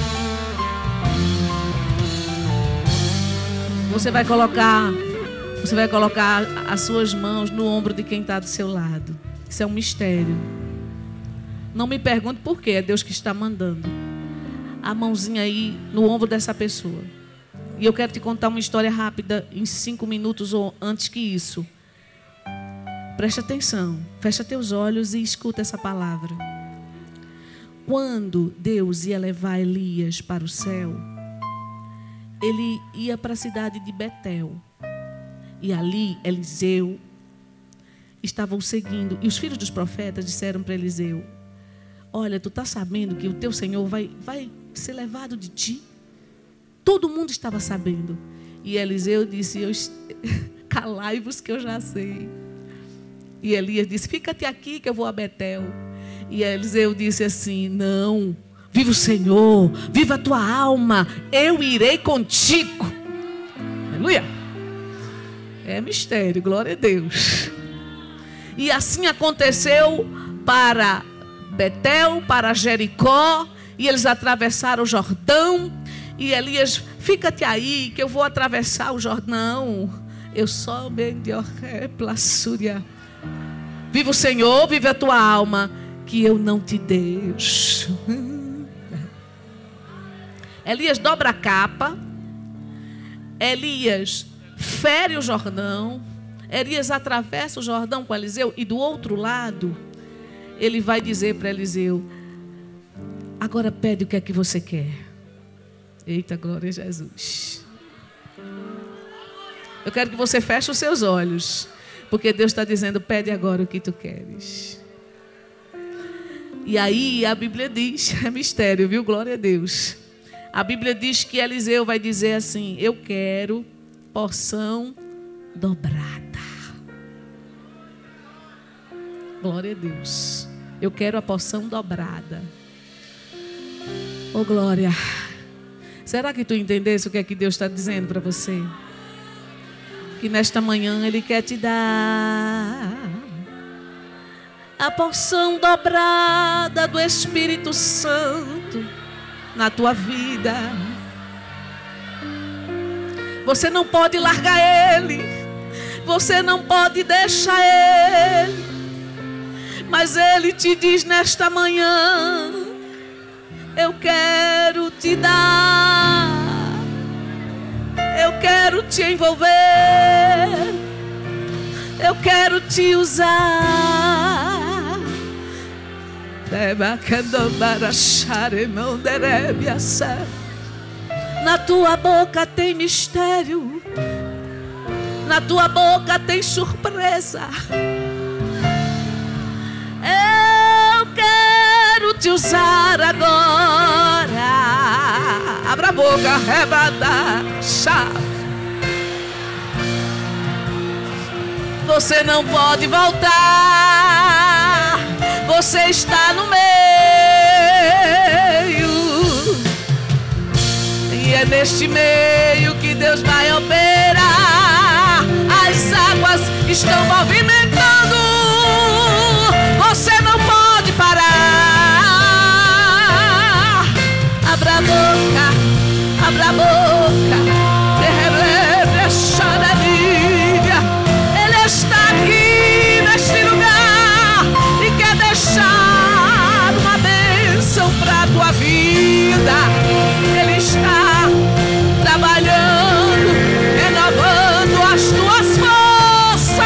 Você vai colocar as suas mãos no ombro de quem está do seu lado. Isso é um mistério. Não me pergunte por quê, é Deus que está mandando. A mãozinha aí no ombro dessa pessoa. E eu quero te contar uma história rápida, em 5 minutos ou antes que isso. Preste atenção, fecha teus olhos e escuta essa palavra. Quando Deus ia levar Elias para o céu, ele ia para a cidade de Betel. E ali Eliseu estava o seguindo. E os filhos dos profetas disseram para Eliseu: olha, tu está sabendo que o teu Senhor vai ser levado de ti? Todo mundo estava sabendo. E Eliseu disse: calai-vos que eu já sei. E Elias disse: fica-te aqui que eu vou a Betel. E Eliseu disse assim: não, viva o Senhor, viva a tua alma, eu irei contigo. Aleluia. É mistério, glória a Deus. E assim aconteceu para Betel, para Jericó. E eles atravessaram o Jordão. E Elias: fica-te aí que eu vou atravessar o Jordão. Eu só Súria. Viva o Senhor, viva a tua alma, que eu não te deixo. Elias dobra a capa. Elias fere o Jordão. Elias atravessa o Jordão com Eliseu. E do outro lado, ele vai dizer para Eliseu: agora pede o que é que você quer. Eita, glória a Jesus. Eu quero que você feche os seus olhos, porque Deus está dizendo: pede agora o que tu queres. E aí a Bíblia diz, é mistério, viu? Glória a Deus. A Bíblia diz que Eliseu vai dizer assim: eu quero porção dobrada. Glória a Deus. Eu quero a porção dobrada. Oh, glória. Será que tu entendesse o que é que Deus está dizendo para você? Que nesta manhã Ele quer te dar a porção dobrada do Espírito Santo na tua vida. Você não pode largar Ele. Você não pode deixar Ele. Mas Ele te diz nesta manhã: eu quero te dar. Eu quero te envolver. Eu quero te usar. Na tua boca tem mistério. Na tua boca tem surpresa. Eu quero te usar agora. Abra a boca, rebada, chá. Você não pode voltar. Você está no meio. E é neste meio que Deus vai operar. As águas estão movimentando. Você não pode parar. Abra a boca, abra a boca. Ele está aqui neste lugar e quer deixar uma bênção para a tua vida. Ele está trabalhando, renovando as tuas forças.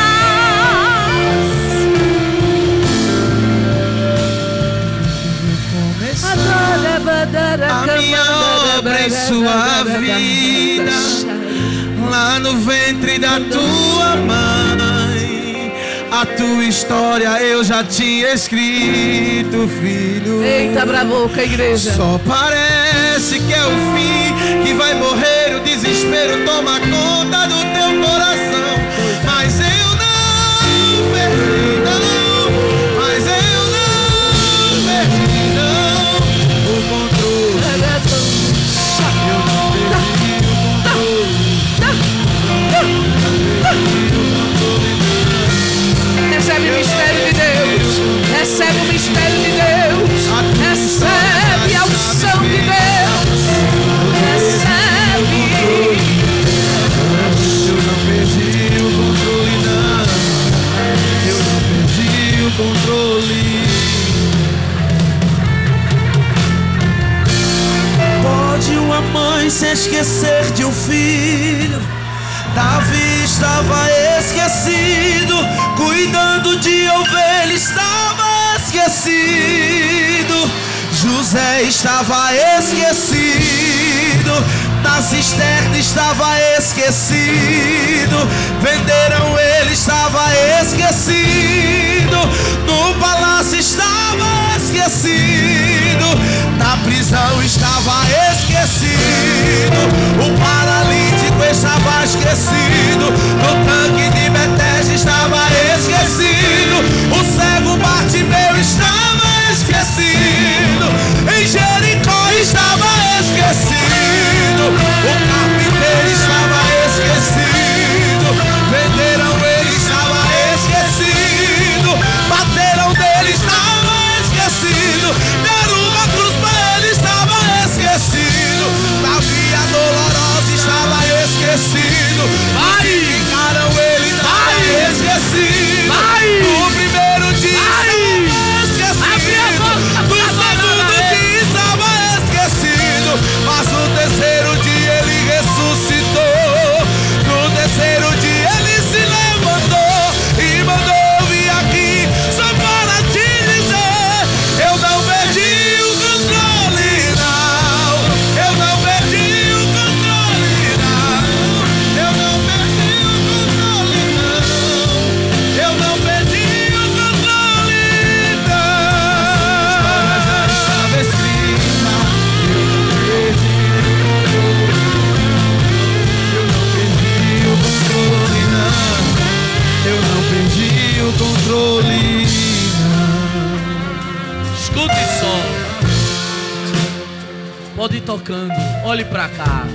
A minha obra em sua vida, lá no ventre da tua mãe, a tua história eu já tinha escrito, filho. Eita, abra a boca, igreja. Só parece que é o fim, que vai morrer, o desespero toma conta do teu coração. Mas eu não perdi, não. Mas eu não perdi, não. O controle. Eu não perdi o controle. Recebe o mistério de Deus. Recebe o mistério de Deus. Recebe a unção de Deus. Recebe. Eu não perdi o controle, não. Eu não perdi o controle. Pode uma mãe se esquecer de um filho? Davi estava esquecido, cuidando de ovelha estava esquecido. José estava esquecido, na cisterna estava esquecido. Venderam ele, estava esquecido. No palácio estava esquecido, na prisão estava esquecido. O paralítico estava esquecido, no tanque de Betesda estava esquecido. O cego Bartimeu estava esquecido, em Jericó estava esquecido. O carpinteiro estava esquecido, venderam ele, estava esquecido. Bateram dele, estava esquecido. Deram uma cruz pra ele, estava esquecido. Na via dolorosa Pode ir tocando. Olhe para cá.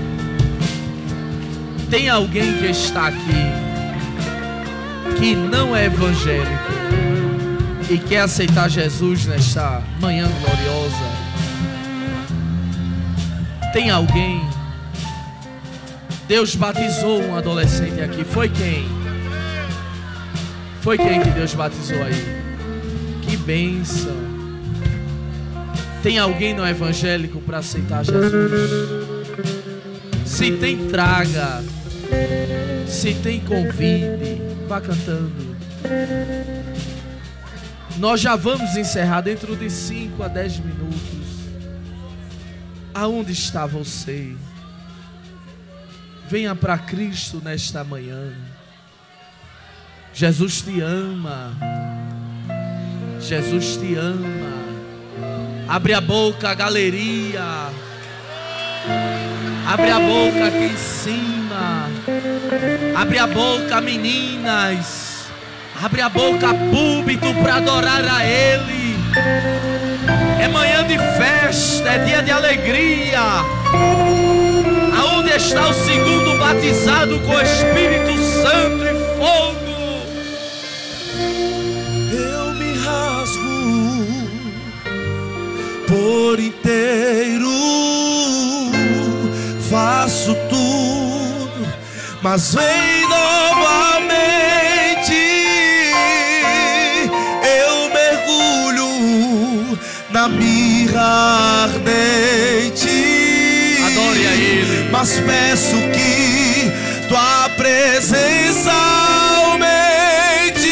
Tem alguém que está aqui que não é evangélico e quer aceitar Jesus nesta manhã gloriosa? Tem alguém? Deus batizou um adolescente aqui. Foi quem? Foi quem que Deus batizou aí? Que bênção. Tem alguém no evangélico para aceitar Jesus? Se tem, traga. Se tem, convide. Vá cantando. Nós já vamos encerrar dentro de 5 a 10 minutos. Aonde está você? Venha para Cristo nesta manhã. Jesus te ama. Jesus te ama. Abre a boca, galeria. Abre a boca aqui em cima. Abre a boca, meninas. Abre a boca, púlpito, para adorar a Ele. É manhã de festa, é dia de alegria. Aonde está o segundo batizado com o Espírito Santo e fogo? Eu me rasgo por inteiro, faço tudo, mas vem novamente. Eu mergulho na mirra ardente. Adore a Ele. Mas peço que tua presença aumente.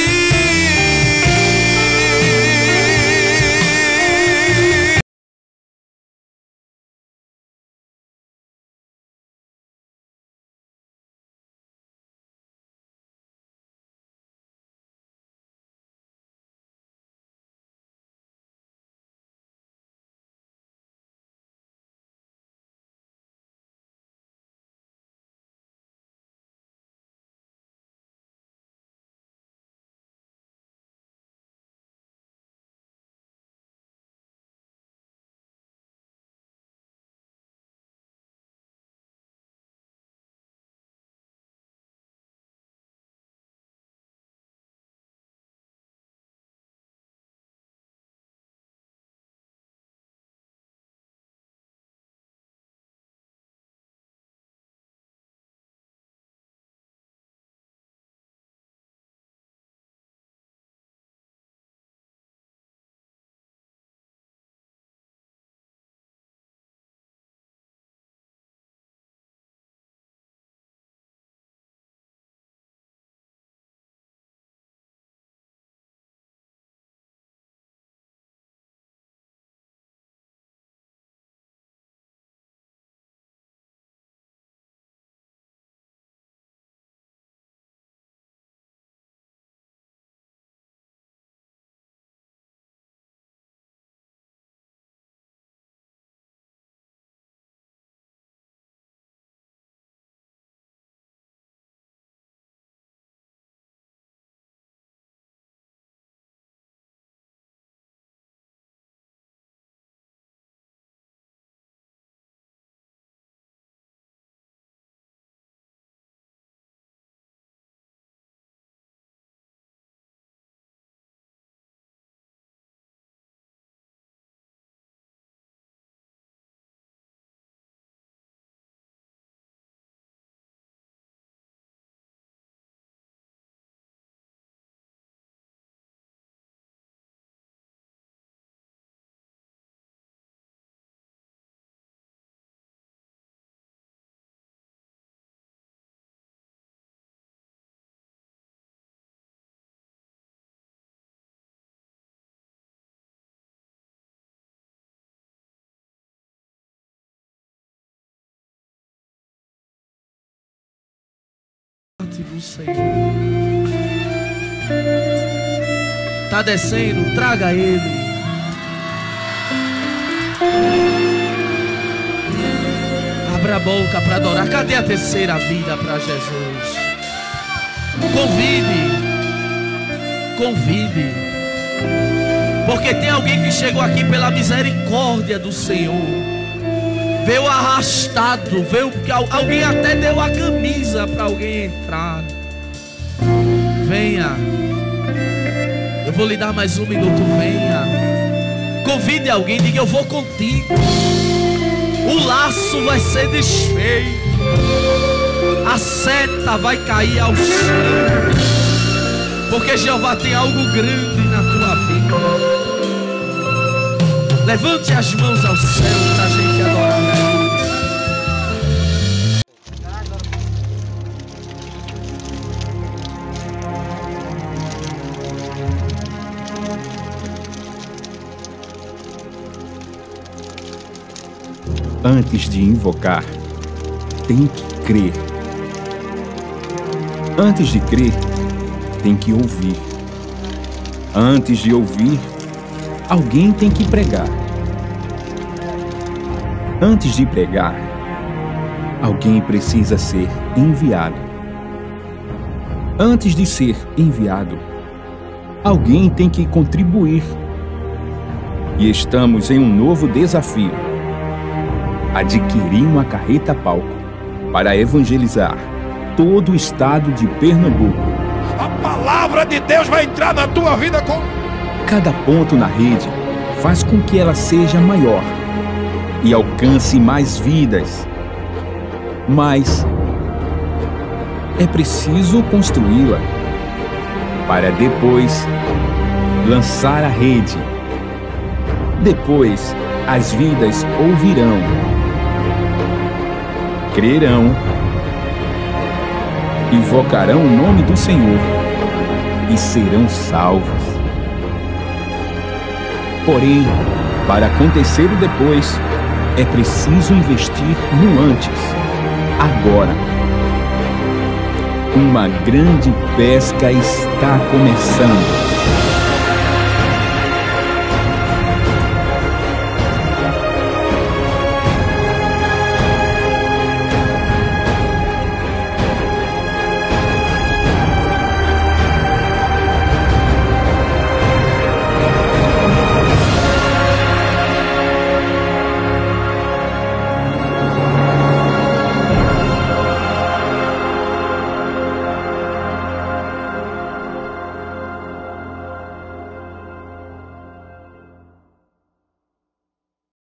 Do Senhor tá descendo, traga Ele. Abra a boca para adorar. Cadê a terceira vida para Jesus? Convide, porque tem alguém que chegou aqui pela misericórdia do Senhor. veio arrastado, veio porque alguém até deu a camisa para alguém entrar. Venha. Eu vou lhe dar mais um minuto, venha. Convide alguém, diga: eu vou contigo. O laço vai ser desfeito. A seta vai cair ao chão. Porque Jeová tem algo grande na tua vida. Levante as mãos ao céu para a gente adorar, né? Antes de invocar, tem que crer. Antes de crer, tem que ouvir. Antes de ouvir, alguém tem que pregar. Antes de pregar, alguém precisa ser enviado. Antes de ser enviado, alguém tem que contribuir. E estamos em um novo desafio: adquirir uma carreta-palco para evangelizar todo o estado de Pernambuco. A palavra de Deus vai entrar na tua vida com... Cada ponto na rede faz com que ela seja maior e alcance mais vidas. Mas é preciso construí-la para depois lançar a rede. Depois as vidas ouvirão, crerão, invocarão o nome do Senhor e serão salvos. Porém, para acontecer o depois, é preciso investir no antes, agora. Uma grande pesca está começando.